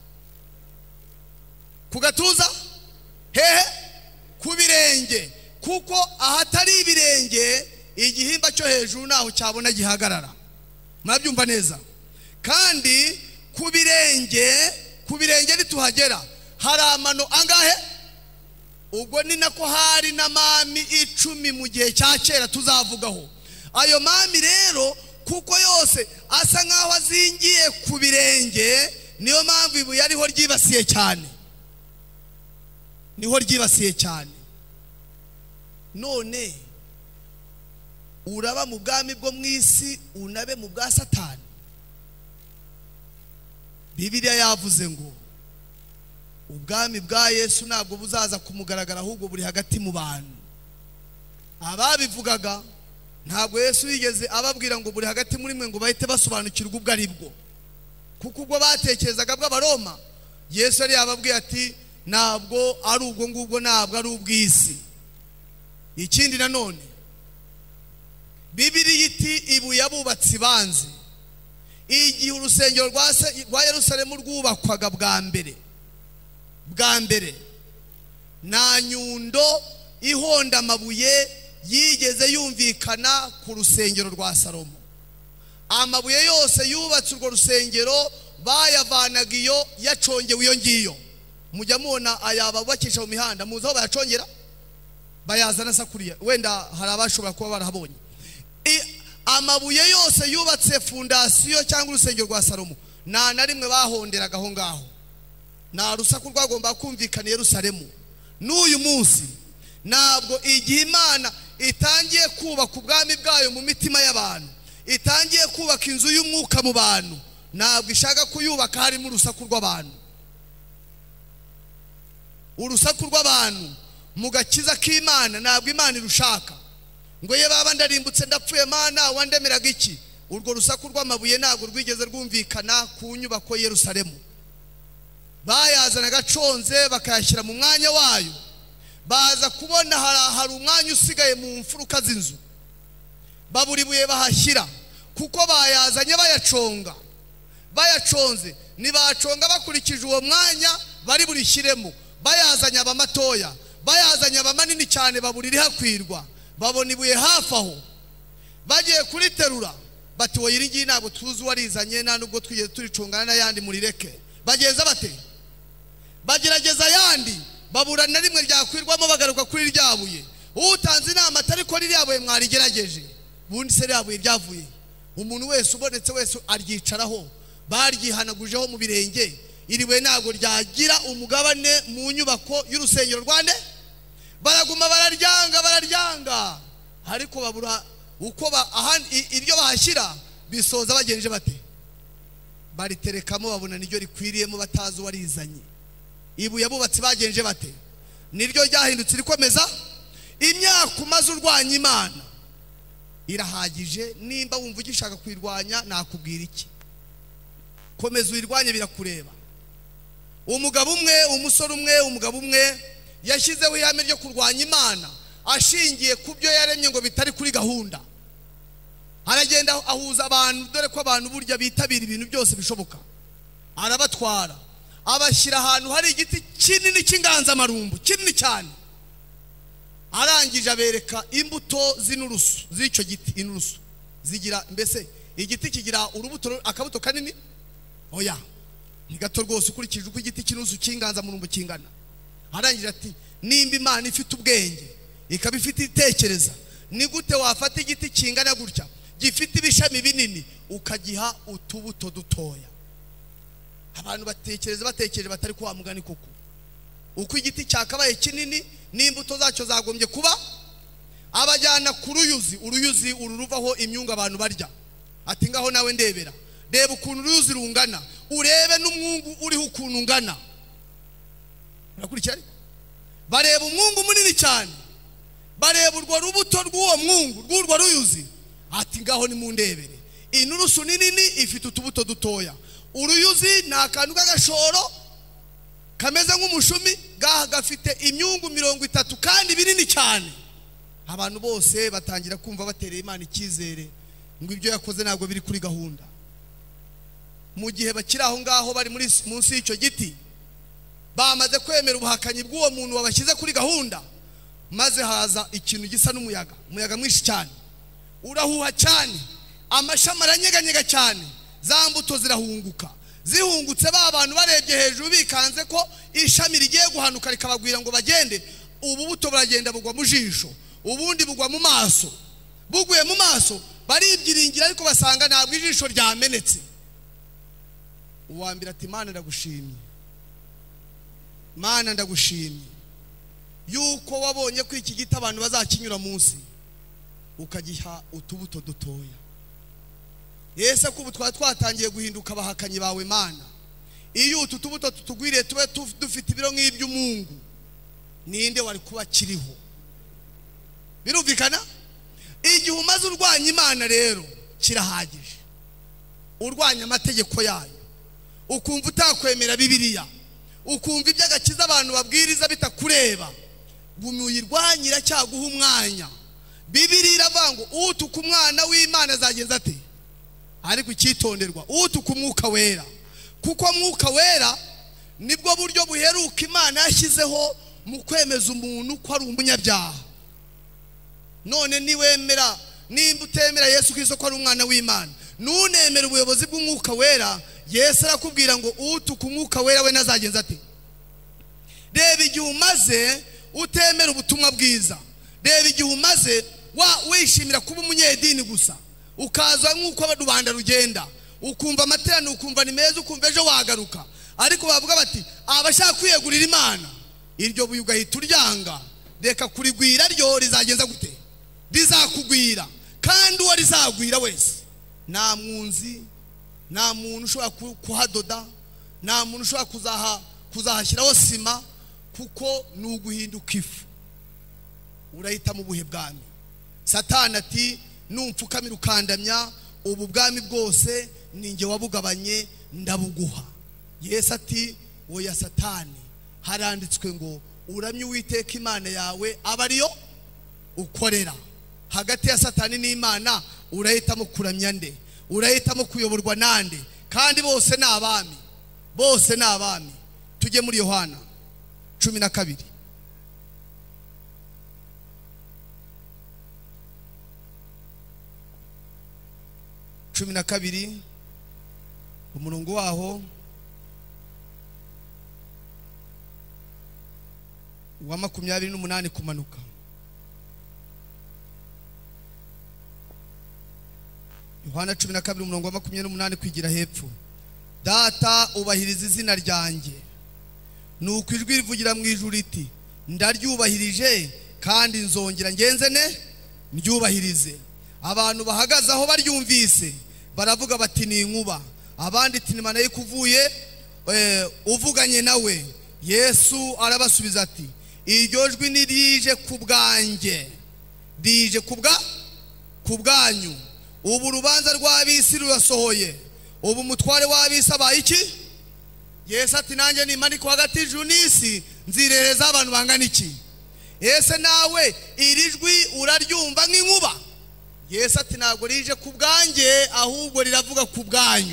ku gatuza, hehe, ku birenge, kuko ahatari ibirenge igihimba cyo hejuru naho cyabona gihagarara. Murabyumva neza? Kandi ku birenge, ku birenge nituhagera hari amano angahe? Ubwo ni nako hari n'amami icumi mu gihe cya kera tuzavugaho. Ayo mami rero kuko yose asa nkaho azingiye ku birenge, niyo mpamvu ibuye ariho ryibasiye cyane. Niho ryibasiye cyane. None uraba mu bwami bwo mu isi unabe mu bwa Satani. Bibiliya yavuze ngo ubwami bwa Yesu ntabwo buzaza kumugaragara, ahubwo buri hagati mu bantu. Ababivugaga ntabwo Yesu yigeze ababwira ngo buri hagati muri mwe ngo bahite basobanukirwa ubwo ari bwo, kuko ubwo batekerezaga bw'Abaroma, Yesu yari yababwiye ati ntabwo ari ubwo ngubwo, ntabwo ari ubw'isi. Ikindi nanone Bibiliya iti ibuye abubatsi banze. Igihe urusengero rwa Yerusalemu rwubakwaga bwa mbere, bwa mbere nta nyundo ihonda amabuye yigeze yumvikana ku rusengero rwa Salomo. Amabuye yose yubatse urwo rusengero bayavanaga iyo yacongewe iyo ngiyo. Mujya mubona ayaba bakisha mu mihanda, muzi aho bayacongera? Bayazana sakuriya, wenda hari abashobora kuba barahabonye. Amabuye yose yubatse fondasiyo cyangwa urusengero rwa Salomo nta na rimwe bahonderaga aho ngaho. Nta rusaku rwagomba kumvikana Yerusalemu. N'uyu munsi ntabwo igihe Imana itangiye kubaka ubwami bwayo mu mitima y'abantu, itangiye kubaka inzu y'umwuka mu bantu, ntabwo ishaka kuyubaka harimo urusaku rw'abantu. Urusaku rw'abantu mu gakiza k'Imana ntabwo Imana irushaka. Ngo ye baba ndarimbutse ndapfuye Mana wandemeraga iki? Urwo rusaku rw'amabuye ntabwo rwigeze rwumvikana ku nyubako Yerusalemu. Bayazana gaconze bakayashyira mu mwanya wayo, baza kubona hari umwanya usigaye mu mfuruka z'inzu, baburi buye bahashyira, kuko bayazanye bayaconga. Bayaconze nibaconga bakurikije uwo mwanya bari burishyiremo, bayazanye abamatoya, bayazanye abamanini cyane baburiri hakwirwa, babona ibuye hafi aho, bagiye kuriterura bati wowe iringiye ntabwo tuzi warizanye, nta nubwo twigiye turicungana n'ayandi murireke. Bagenza bate? Bagerageza ayandi, babura na rimwe ryakwirwamo, bagaruka kuri ryabuye. Utanze inama atari ko ririyabuye mwarigerageje, bundi se ryabuye ryavuye. Umuntu wese ubonetse wese aryicaraho, baryihanagujeho mu birenge, iriwe ntabwo ryagira umugabane mu nyubako y'urusengero rwande. Baraguma bararyanga bararyanga, ariko babura uko ba iryo bahashyira, bisoza bagenje bate? Bariterekamo babona niryo rikwiriyemo, batazi warizanye. Ibuye abubatsi bagenje bate? Niryo ryahindutse rikomeza. Imyaka umaze urwanya Imana irahagije. Nimba wumva ugishaka kwirwanya, nakubwira iki? Komeza uyirwanye, birakureba. Umugabo umwe, umusore umwe, umugabo umwe yashyizeho ihame ryo kurwanya Imana ashingiye ku byo yaremye ngo bitari kuri gahunda. Aragenda ahuza abantu, dore ko abantu burya bitabira ibintu byose bishoboka. Arabatwara abashyira ahantu hari igiti kinini cy'inganzamarumbu, kinini cyane. Arangije abereka imbuto z'inurusu z'icyo giti. Inurusu zigira, mbese igiti kigira urubuto, akabuto kanini? Oya, ni gato rwose ukurikije uko igiti cy'inurusu cy'inganzamarumbu kingana. Arangije ati nimba Imana ifite ubwenge, ikaba ifite itekereza, ni gute wafata igiti kingana gutya gifite ibishami binini ukagiha utubuto dutoya? Abantu batekereza batekereje batari kwa mugani koko. Uko igiti cyakabaye kinini n'imbuto zacyo zagombye kuba. Abajyana ku ruyuzi, uruyuzi ururuvaho imyunga abantu barya. Ati ngaho nawe ndebera, reba ukuntu uruyuzi rungana, urebe n'umwungu uriho ukuntu ungana. Urakurikira? Bareba umwungu munini cyane, bareba urwo rubuto rw'uwo mwungu rw'urwo ruyuzi. Ati ngaho ni mundebere, inurusu nini ifite utubuto dutoya, uruyuzi ni akantu k'agashoro kameze nk'umushumi, gaha gafite imyungu mirongo itatu kandi binini cyane. Abantu bose batangira kumva batereye Imana icyizere ngo ibyo yakoze ntabwo biri kuri gahunda. Mu gihe bakiri aho ngaho bari muri munsi y'icyo giti, bamaze kwemera ubuhakanyi bw'uwo muntu wabashyize kuri gahunda, maze haza ikintu gisa n'umuyaga, umuyaga mwinshi cyane, urahuha cyane, amashami aranyeganyega cyane, za mbuto zirahunguka. Zihungutse ba bantu barebye hejuru bikanze ko ishami rigiye guhanuka rikabagwira ngo bagende, ubu buto buragenda bugwa mu jisho, ubundi bugwa mu maso. Buguye mu maso baribyiringira, ariko basanga ntabwo ijisho ryamenetse. Uwambira ati Mana ndagushimye, Mana ndagushimye yuko wabonye ko iki giti abantu bazakinyura munsi, ukagiha utubuto dutoya. Yesu ko ubu twari twatangiye guhinduka abahakanyi bawe Mana. Iyo utu tubuto tutugwiriye tube dufite ibiro nk'iby'umungu, ninde wari kuba kiriho? Birumvikana? Igihe umaze urwanya Imana rero kirahagije. Urwanya amategeko yayo, ukumva utakwemera Bibiliya, ukumva iby'agakiza abantu babwiriza bitakureba, gumuyirwanyira cyaguha umwanya. Bibiliya iravuga ngo utuka umwana w'Imana azagenza ate? Ariko icyitonderwa, utuka umwuka wera, kuko mwuka wera nibwo buryo buheruka Imana yashyizeho mu kwemeza umuntu ko ari umunyabyaha. None niwemera, nimba utemera Yesu Kristo ko ari umwana w'Imana, nunemera ubuyobozi bw'umwuka wera, Yesu arakubwira ngo utuka umwuka wera we nazagenza ate? Reba igihe umaze utemera ubutumwa bwiza, reba igihe umaze wishimira kuba umunyedini gusa, ukaza nk'uko rubanda rugenda, ukumva amaterano, ukumva ni meza, ukumva ejo wagaruka, ariko bavuga bati abashaka kwiyegurira Imana, iryo buye ugahita uryanga. Reka kurigwira ryo rizagenza gute? Rizakugwira, kandi uwo rizagwira wese nta mwunzi, nta muntu ushobora kuhadoda, nta muntu ushobora kuzaha kuzahashyiraho sima, kuko nuguhinduka ifu. Urahita mu buhe bwami. Satani ati numfukamira ukandamya, ubu bwami bwose ninjye wabugabanye ndabuguha. Yesu ati oya Satani, haranditswe ngo uramye Uwiteka Imana yawe aba ariyo ukorera. Hagati ya Satani n'Imana urahitamo kuramya nde? Urahitamo kuyoborwa nande? Kandi bose ni abami, bose ni abami. Tujye muri Yohana, cumi na kabiri. cumi na kabiri umurongo waho wa makumyabiri n'umunani kumanuka. Yohana cumi na kabiri umurongo wa makumyabiri n'umunani kwigira hepfo. Data ubahiriza izina ryanjye, nuko ijwi rivugira mu ijuru riti ndaryubahirije kandi nzongera ngenze ne ndyubahirize. Abantu bahagaze aho baryumvise baravuga bati ni inkuba, abandi ati ni marayika uvuye uvuganye nawe. Yesu arabasubiza ati iryo jwi nirije ku bwanjye, rije kubwa kubwanyu. Ubu urubanza rw'abisi rurasohoye, ubu umutware w'abisi abaye iki? Yesu ati nanjye nimanikwa hagati y'ijuru n'isi nzirereza abantu bangana iki? Ese nawe iri jwi uraryumva nk'inkuba? Yesu ati ntabwo rije ku bwanjye ahubwo riravuga ku bwanyu.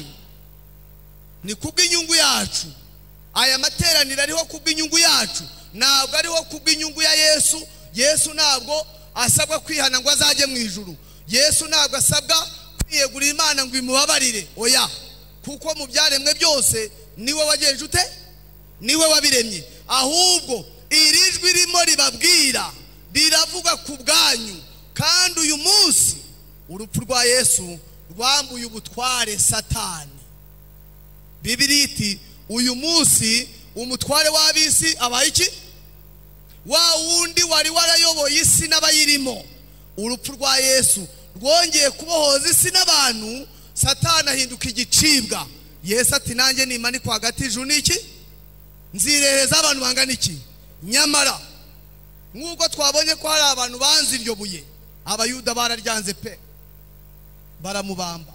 Ni kubw'inyungu yacu. Aya materaniro ariho kubw'inyungu yacu, ntabwo ariho kubw'inyungu ya Yesu. Yesu ntabwo asabwa kwihana ngo azajye mu ijuru. Yesu ntabwo asabwa kwiyegurira Imana ngo imubabarire, oya, kuko mu byaremwe byose niwe wagenje ute? Niwe wabiremye. Ahubwo iri jwi rimo ribabwira riravuga ku bwanyu. Kandi uyu munsi urupfu rwa Yesu rwambuye ubutware Satani. Bibiliya iti uyu munsi umutware w'abisi abaye iki? Wa wundi wari warayoboye isi n'abayirimo. Urupfu rwa Yesu rwongeye kubohoza isi n'abantu, Satani ahinduka igicibwa. Yesu ati nanjye nimanikwa hagati y'ijuru n'iki? Nzirereza abantu bangana iki? Nyamara nk'uko twabonye ko hari abantu banze iryo buye, Abayuda bararyanze pe, baramubamba,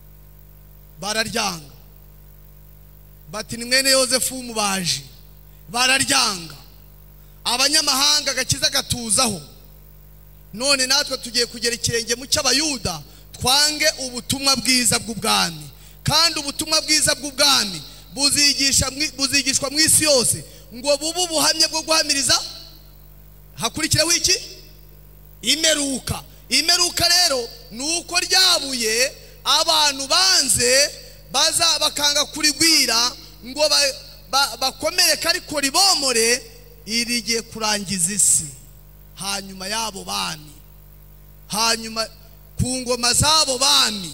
bararyanga, bati ni mwene Yosefu w'umubaji, bararyanga. Abanyamahanga agakiza gatuzaho. None natwe tugiye kugera ikirenge mu cy'Abayuda twange ubutumwa bwiza bw'ubwami. Kandi ubutumwa bwiza bw'ubwami buzigisha buzigishwa mu isi yose ngo bubu ubuhamya bwo guhamiriza. Hakurikiraho iki? Imeruka. Imeruka rero nuko ryabuye abantu banze baza bakanga kurigwira ngo bakomere ariko ribomore, irigiye kurangiza isi. Hanyuma yabo bami, hanyuma ku ngoma zabo bami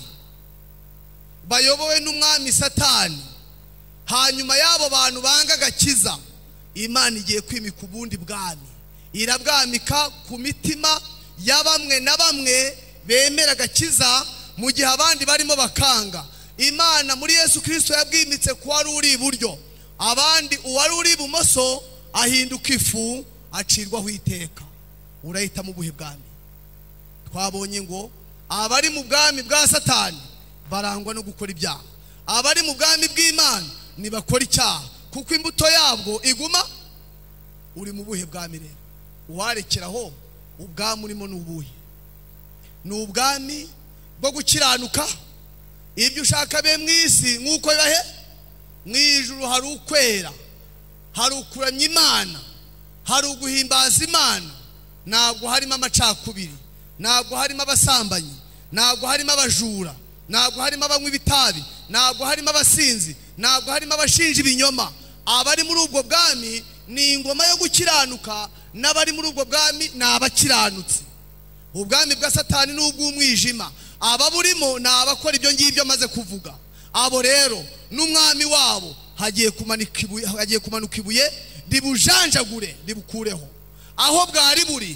bayobowe n'umwami Satani, hanyuma yabo bantu banga gakiza, Imana igiye kwimika ubundi bwami. Irabwamika ku mitima ya bamwe na bamwe bemera gakiza, mu gihe abandi barimo bakanga. Imana muri Yesu Kristo yabwimitse ko wari uri iburyo, abandi uwari uri ibumoso ahinduka ifu, acirwaho iteka. Urahita mu buhe bwami? Twabonye ngo abari mu bwami bwa Satani barangwa no gukora ibyaha, abari mu bwami bw'Imana nibakora icyaha, kuko imbuto yabwo iguma. Uri mu buhe bwami rero? Uwarekeraho ubwami urimo n'ubuhe? Ni ubwami bwo gukiranuka, ibyo ushaka be mu isi nk'uko bibahe mu ijuru. Hari ukwera, hari ukuramya Imana, hari uguhimbaza Imana. Ntabwo harimo amacakubiri, ntabwo harimo abasambanyi, ntabwo harimo abajura, ntabwo harimo abanywa ibitabi, ntabwo harimo abasinzi, ntabwo harimo abashinja ibinyoma. Abari muri ubwo bwami ni ingoma yo gukiranuka, n'abari muri ubwo bwami ni abakiranutsi. Ubwami bwa Satani n'ubw'umwijima, ababurimo ni abakora ibyo ngibyo maze kuvuga. Abo rero n'umwami wabo hagiye kumanika ibuye, hagiye kumanuka ibuye ribujanjagure ribukureho aho bwari buri.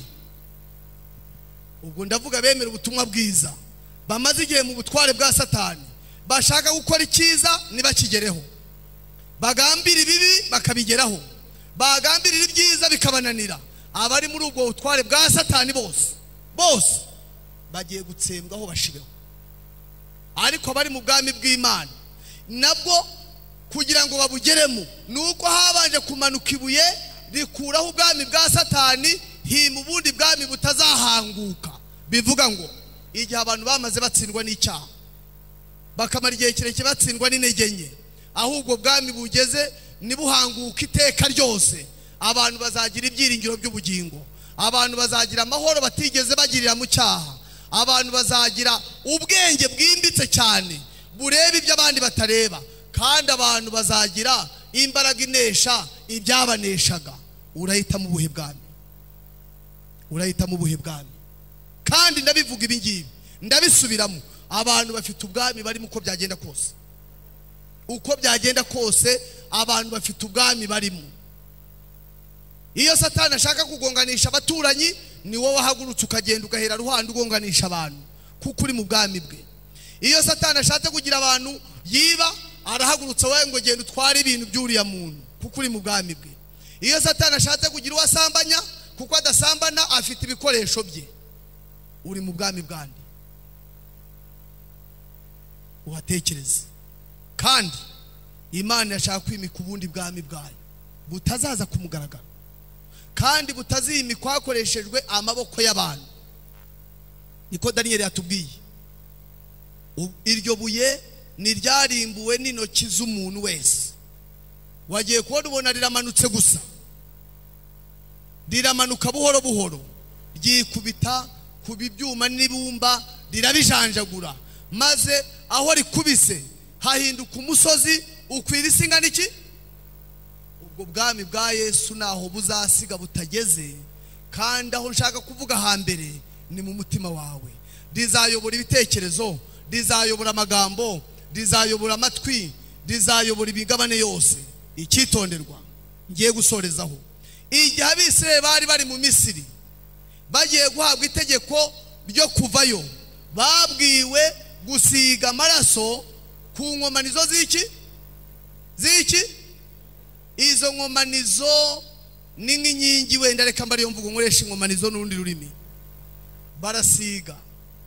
Ubwo ndavuga bemera ubutumwa bwiza, bamaze igihe mu butware bwa Satani, bashaka gukora icyiza nibakigereho, bagambira ibibi bakabigeraho, bagambirira ibyiza bikabananira. Abari muri ubwo butware bwa Satani bose bose bagiye gutsembwaho bashireho. Ariko abari mu bwami bw'Imana nabwo kugira ngo babugeremo nuko habanje kumanuka ibuye rikuraho ubwami bwa Satani, hima ubundi bwami butazahanguka. Bivuga ngo igihe abantu bamaze batsindwa n'icyaha, bakamara igihe kirekire batsindwa n'intege nke, ahubwo bwami bugeze nibuhanguka iteka ryose. abantu bazagira ibyiringiro by'ubugingo, abantu bazagira amahoro batigeze bagirira mu cyaha, abantu bazagira ubwenge bwimbitse cyane bureba ibyo abandi batareba, kandi abantu bazagira imbaraga inesha ibyabaneshaga. Urahita mu buhe bwami? Urahita mu buhe bwami? Kandi ndabivuga ibi ngibi ndabisubiramo, abantu bafite ubwami barimo uko byagenda kose, uko byagenda kose abantu bafite ubwami barimo. Iyo Satani ashaka kugonganisha abaturanyi, ni wowe wahagurutse ukagenda ugahera ruhande ugonganisha abantu kuko uri mu bwami bwe. Iyo Satani ashatse kugira abantu yiba, arahagurutse wowe ngo genda utware ibintu by'uriya muntu kuko uri mu bwami bwe. Iyo Satani ashatse kugira uwasambanya, kuko adasambana afite ibikoresho bye, uri mu bwami bwandi. Uhatekereze. Kandi Imana yashaka kwimika ubundi bwami bwayo butazaza kumugaragara, kandi butazimikwa hakoreshejwe amaboko y'abantu. Niko Daniyeli yatubwiye. Iryo buye ni ryarimbuwe n'intoki z'umuntu wese. Wagiye kubona ubona riramanutse gusa, riramanuka buhoro buhoro, ryikubita ku bibyuma n'ibumba, rirabijanjagura, maze aho rikubise hahinduka umusozi ukwira isingana iki. Ubwo bwami bwa Yesu naho buzasiga butageze, kandi aho nshaka kuvuga hambere ni mu mutima wawe. Rizayobora ibitekerezo, rizayobora amagambo, rizayobora amatwi, rizayobora imigabane yose. Icyitonderwa ngiye gusorezaho, igihe Abisirayeli bari bari mu Misiri bagiye guhabwa itegeko ryo kuvayo, babwiwe gusiga amaraso ku nkomanizo z'iki z'iki izo nkomanizo ni nk'inkingi, wenda reka mbariyo mvugo nkoresha inkomanizo n'urundi rurimi. Barasiga,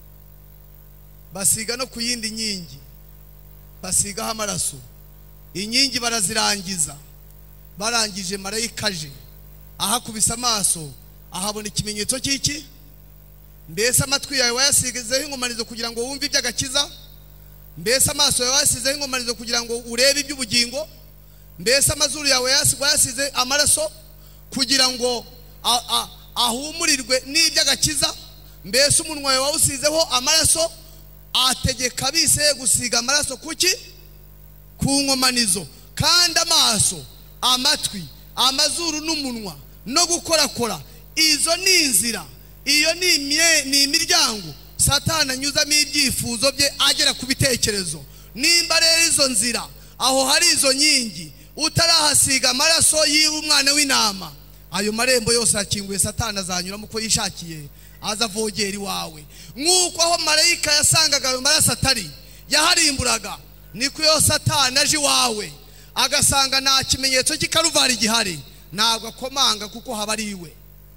basiga no ku yindi nkingi, basigaho amaraso. Inkingi barazirangiza, barangije marayika aje ahakubise amaso, ahabona ikimenyetso cy'iki. Mbese amatwi yawe wayasizeho inkomanizo kugira ngo wumve iby'agakiza? Mbese amaso yawe wayasizeho inkomanizo kugira ngo urebe iby'ubugingo? Mbese amazuru yawe wayasize amaraso kugira ngo ahumurirwe n'iby'agakiza? Mbese umunwa wawe wawusizeho amaraso? Ategeka Abisirayeli gusiga amaraso kuki? Ku nkomanizo. Kandi amaso, amatwi, amazuru n'umunwa no gukorakora, izo ni inzira, iyo ni imiryango Satani anyuzamo ibyifuzo bye agera ku bitekerezo. Nimba rero izo nzira, aho hari izo nkingi, utarahasiga amaraso y'umwana w'intama, ayo marembo yose akinguye, Satani azanyuramo uko yishakiye, azavogera iwawe. Nk'uko aho marayika yasangaga ayo maraso atari, yaharimburaga, niko iyo Satani aje iwawe agasanga nta kimenyetso cy'ikaruvari gihari, ntabwo akomanga kuko haba ari iwe.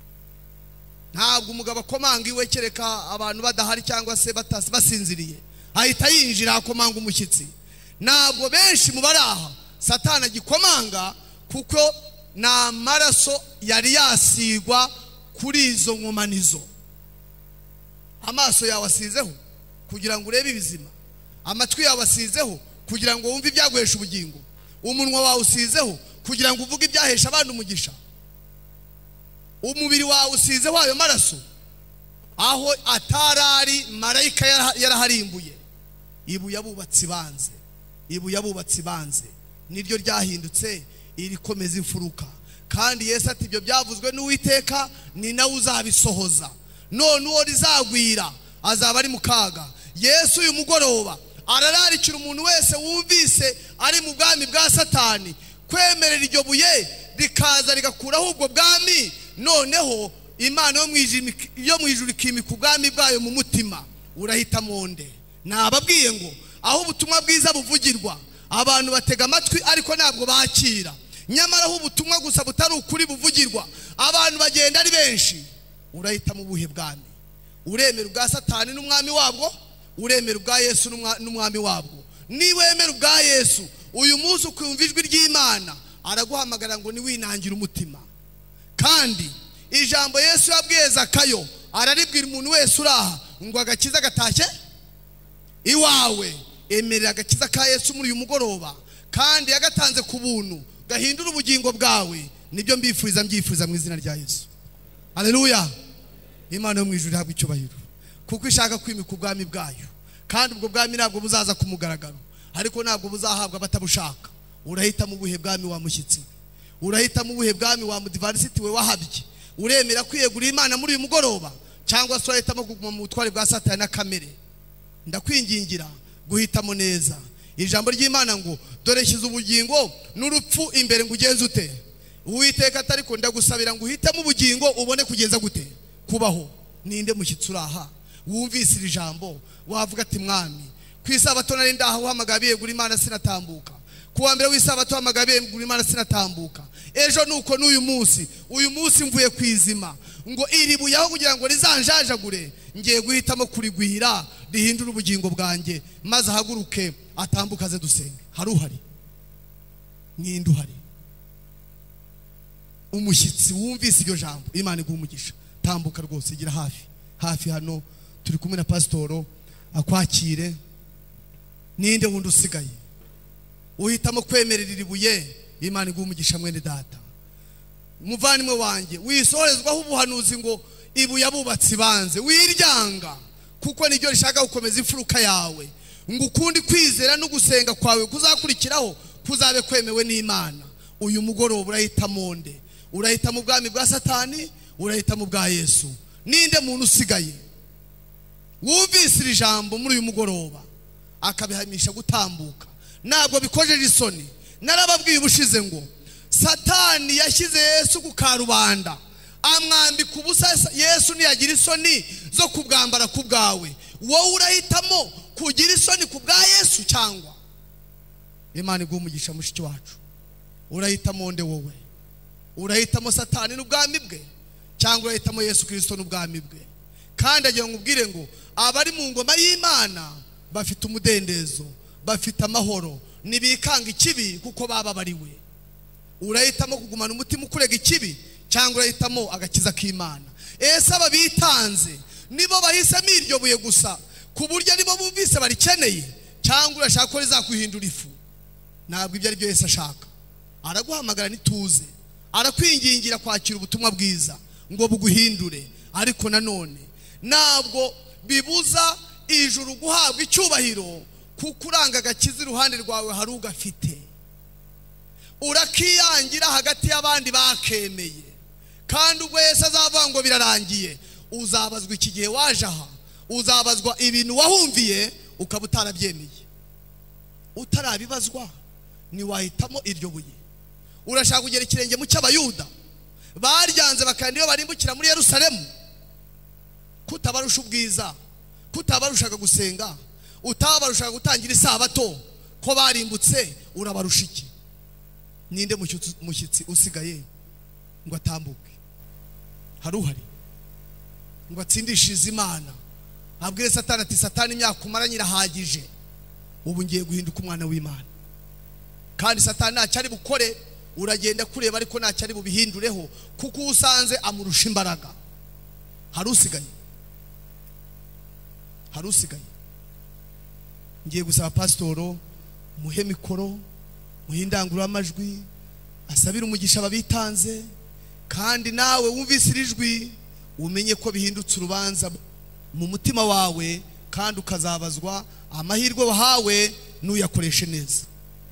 Ntabwo umugabo akomanga iwe kereka abantu badahari cyangwa se batasi basinziriye, ahita yinjira akomanga umushyitsi. Ntabwo benshi mu baraha Satani agikomanga, kuko na maraso yari yasigwa kuri izo nkomanizo. Amaso yawe asizeho kugira ngo urebe ibizima, amatwi yawe asizeho kugira ngo wumve ibyaguhesha ubugingo, umunwa wawe usizeho kugira ngo uvuge ibyahesha abandi umugisha, umubiri wawe usizeho ayo maraso. Aho atarari marayika yaraharimbuye. Ibuye abubatsi banze, ibuye abubatsi banze niryo ryahindutse irikomeza imfuruka. Kandi Yesu ati ibyo byavuzwe n'Uwiteka ni nawe uzabisohoza. None uwo rizagwira azaba ari mu kaga. Yesu uyu mugoroba arararikira umuntu wese wumvise ari mu bwami bwa Satani kwemerera iryo buye rikaza rigakuraho ubwo bwami. Noneho Imana yo mu ijuru ikimika ubwami bwayo mu mutima. Urahita monde. Nababwiye ngo aho ubutumwa bwiza buvugirwa, abantu batega amatwi ariko ntabwo bakira. Nyamara aho ubutumwa gusa butari ukuri buvugirwa, abantu bagenda ari benshi. Urahita mu buhe bwami? Uremera ubwa Satani n'umwami wabwo, uremera ubwa Yesu n'umwami wabwo. Niwemera ubwa Yesu, uyu munsi ukumva ijwi ry'Imana, araguhamagara ngo niwinangire umutima. Kandi ijambo Yesu yabwiye Zakayo, araribwira umuntu wese uraha ngo agakiza gatashye iwawe. Emerera agakiza ka Yesu muri uyu mugoroba, kandi yagatanze ku buntu, gahindura ubugingo bwawe, nibyo mbifuriza mbyifuriza mu izina rya Yesu. Haleluya. Imana yo mu ijuru ihabwe icyubahiro kuko ishaka kwimika ubwami bwayo, kandi ubwo bwami ntabwo buzaza ku mugaragaro, ariko ntabwo buzahabwa batabushaka. Urahita mu buhe bwami wa mushyitsi, urahita mu buhe bwami wa mudivarisiti we wahabye. Uremera kwiyegura Imana muri uyu mugoroba, cyangwa se urahitamo kuguma mu butware bwa Satani na kamere? Ndakwingingira guhitamo neza. Ijambo ry'Imana ngo dore shyize ubugingo n'urupfu imbere ngo ugenze ute. Uwiteka atari ko ndagusabira ngo uhitemo ubugingo ubone kugenza gute, kubaho. Ninde mushyitsi uraha wumvise iri jambo wavuga ati mwami ku isabato nari ndaha uhamagaye gura Imana sinatambuka, kuwa mbere w'isabato uhamagaye gura Imana sinatambuka, ejo nuko n'uyu munsi uyu munsi mvuye kwizima ngo iribuye aho kugira ngo rizanjajagure ngiye guhitamo kurigwira rihindura ubugingo bwanjye maze ahaguruke atambukaze dusenge. Haruhari ninde uhari? Umushyitsi wumvise iryo jambo Imana igumugisha, tambuka rwose gira hafi hafi hano turi kumwe na pasitoro akwakire. Ninde wundi usigaye uhitamo kwemerera iribuye? Imana igumugisha mwene data. Umuvandimwe wanjye wisorezwaho ubuhanuzi ngo ibuye abubatsi banze, wiryanga kuko niryo rishaka gukomeza imfuruka yawe, ngo ukundi kwizera no gusenga kwawe kuzakurikiraho kuzabe kwemewe n'Imana. Uyu mugoroba urahita monde, urahita mu bwami bwa Satani, urahita mu bwa Yesu. Ninde muntu usigaye wumvise iri jambo muri uyu mugoroba akabihamisha gutambuka? Ntabwo bikojeje isoni. Narababwiye ubushize ngo Satani yashyize Yesu ku karubanda, amwambika ubusa. Yesu ntiyagira isoni zo kubwambara ku bwawe. Wowe urahitamo kugira isoni ku bwa Yesu cyangwa? Imana igumugisha mushiki wacu. Urahitamo nde wowe? Urahitamo Satani n'ubwami bwe cyangwa urahitamo Yesu Kristo n'ubwami bwe? Kandi agira ngo ubwire ngo abari mu ngoma y'Imana bafite umudendezo, bafite amahoro, nibikanga ikibi kuko baba bariwe. Urahitamo kugumana umutima ukurega ikibi cyangwa urahitamo agakiza k'Imana? Ese aba bitanze nibo bahisemo iryo buye gusa ku buryo nibo bumvise barikeneye, cyangwa urashaka ko rizakuhindura ifu? Ntabwo ibyo ari byo Yesu ashaka. Araguhamagara nituze, arakwingingira kwakira ubutumwa bwiza ngo buguhindure, ariko nanone ntabwo bibuza ijuru guhabwa icyubahiro kuko uranga agakiza iruhande rwawe hari ugafite. Urakiyangira hagati y'abandi bakemeye, kandi ubwo Yesu azavuga ngo birarangiye uzabazwa iki gihe waje aha, uzabazwa ibintu wahumviye ukaba utarabyemeye. Utarabibazwa ni wahitamo iryo buye. Urashaka kugera ikirenge mu cy'Abayuda baryanze bakandi yo barimbukira muri Yerusalemu? Kutabarusha ubwiza, kutabarushaga gusenga, utabarushaga gutangira isabato, ko barimbutse urabarusha iki? Ninde mushyitsi usigaye ngo atambuke? Haruhari ngo atsindishirize Imana, abwire Satani ati Satani imyaka umaranye irahagije, ubu ngiye guhinduka umwana w'Imana. Kandi Satani ntacyo ari bukore, uragenda kureba ariko ntacyo ari bubihindureho kuko usanze amurusha imbaraga. Harusigaye, harusigaye. Ngiye gusaba pasitoro muhe mikoro, muhe indangururamajwi, asabira umugisha ababitanze. Kandi nawe wumvise iri jwi umenye ko bihindutse urubanza mu mutima wawe, kandi ukazabazwa amahirwe wahawe n'uyakoreshe neza.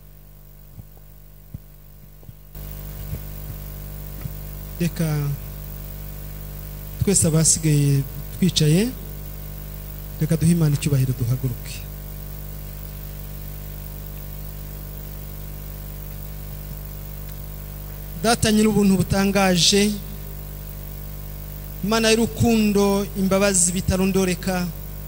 Reka twese abasigaye twicaye, reka duhe Imana icyubahiro duhaguruke. Data nyir'ubuntu butangaje, Imana y'urukundo, imbabazi bitarondoreka,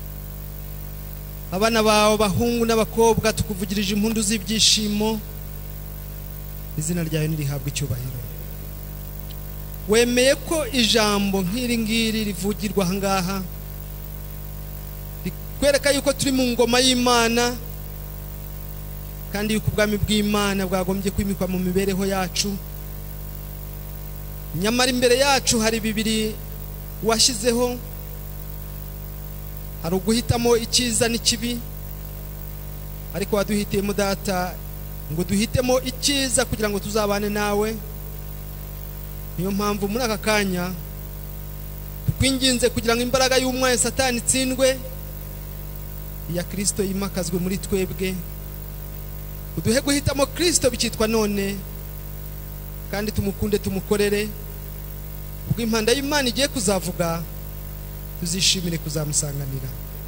abana bawe bahungu n'abakobwa tukuvugirije impundu z'ibyishimo, izina ryawe nirihabwe icyubahiro. Wemeye ko ijambo nk'iri ngiri rivugirwa aha ngaha rikwereka yuko turi mu ngoma y'Imana, kandi yuko ubwami bw'Imana bwagombye kwimikwa mu mibereho yacu. Nyamara imbere yacu hari bibiri washyizeho, hari uguhitamo icyiza n'ikibi, ariko waduhitiyemo Data ngo duhitemo icyiza kugira ngo tuzabane nawe, niyo mpamvu muri aka kanya tukwinginze kugira ngo imbaraga y'umwanya Satani itsindwe, iya Kristo yimakazwe muri twebwe. Uduhe guhitamo Kristo bikitwa none, kandi tumukunde tumukorere. Ubwo impanda y'Imana igiye kuzavuga, tuzishimire kuzamusanganira.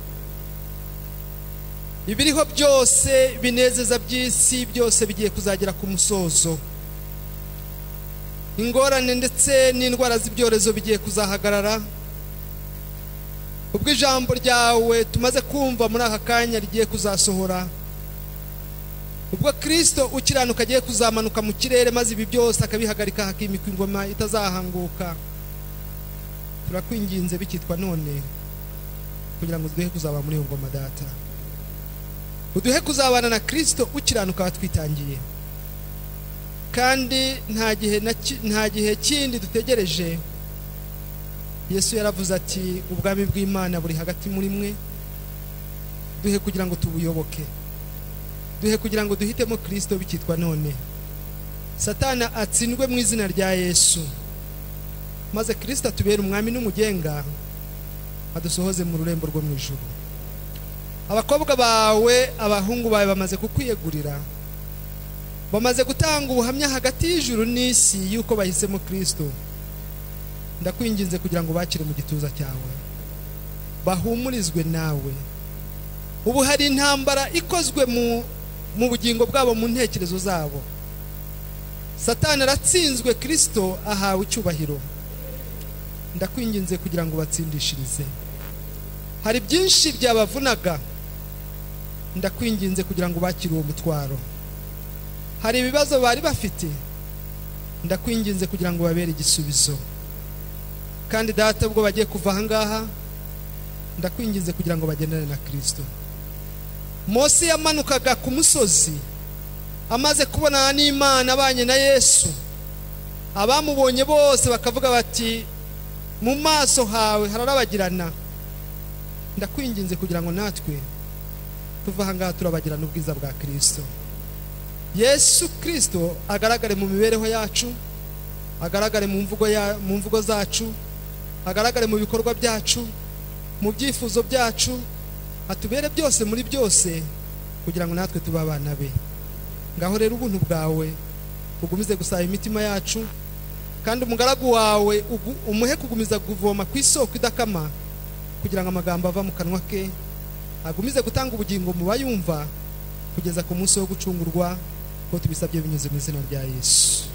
Ibiriho byose binezeza by'isi byose bigiye kuzagera ku musozo. Ingorane ndetse n'indwara z'ibyorezo bigiye kuzahagarara. Ubwo ijambo ryawe tumaze kumva muri aka kanya rigiye kuzasohora, ubwo Kristo ukiranuka agiye kuzamanuka mu kirere maze ibi byose akabihagarika, hakimikwa ingoma itazahanguka. Turakwinginze bikitwa none kugira ngo duhe kuzaba muri iyo ngoma data. Uduhe kuzabana na Kristo ukiranuka watwitangiye, kandi nta gihe nta gihe kindi dutegereje. Yesu yaravuze ati ubwami bw'Imana buri hagati muri mwe. Duhe kugira ngo tubuyoboke, duhe kugira ngo duhitemo Kristo bikitwa none. Satana atsindwe mu izina rya Yesu, maze Kristo atubere umwami n'umugenga, adusohoze mu rurembo rwo mu ijuru. Abakobwa bawe abahungu bawe bamaze kukwiyegurira, bamaze gutanga ubuhamya hagati y'ijuru n'isi yuko bahisemo Kristo. Ndakwinginze kugira ngo bakire mu gituza cyawe, bahumurizwe nawe. Ubu hari intambara ikozwe mu mu bugingo bwabo, mu ntekerezo zabo. Satani aratsinzwe, Kristo ahawe icyubahiro. Ndakwinginze kugira ngo batsindishirize. Hari byinshi byabavunaga, ndakwinginze kugira ngo bakire uwo mutwaro. Hari ibibazo bari bafite, ndakwinginze kugira ngo babere igisubizo. Kandi data ubwo bagiye kuva aha ngaha, ndakwinginze kugira ngo bagendane na Kristo. Mose yamanukaga ku musozi amaze kubonana n'Imana, abanye na Yesu. Abamubonye bose bakavuga bati mu maso hawe hararabagirana. Ndakwinginze kugira ngo natwe tuva aha ngaha turabagirana ubwiza bwa Kristo. Yesu Kristo agaragare mu mibereho yacu, agaragare mu mvugo ya mu mvugo zacu, agaragare mu bikorwa byacu, mu byifuzo byacu, atubere byose muri byose kugira ngo natwe tuba abana be. Ngaho rero ubuntu bwawe ugumize gusaba imitima yacu, kandi umugaragu wawe umuhe kugumiza kuvoma ku isoko idakama, kugira ngo amagambo ava mu kanwa ke agumize gutanga ubugingo mu bayumva kugeza ku munsi wo gucungurwa, ko tubisabye binyuze mu izina rya Yesu.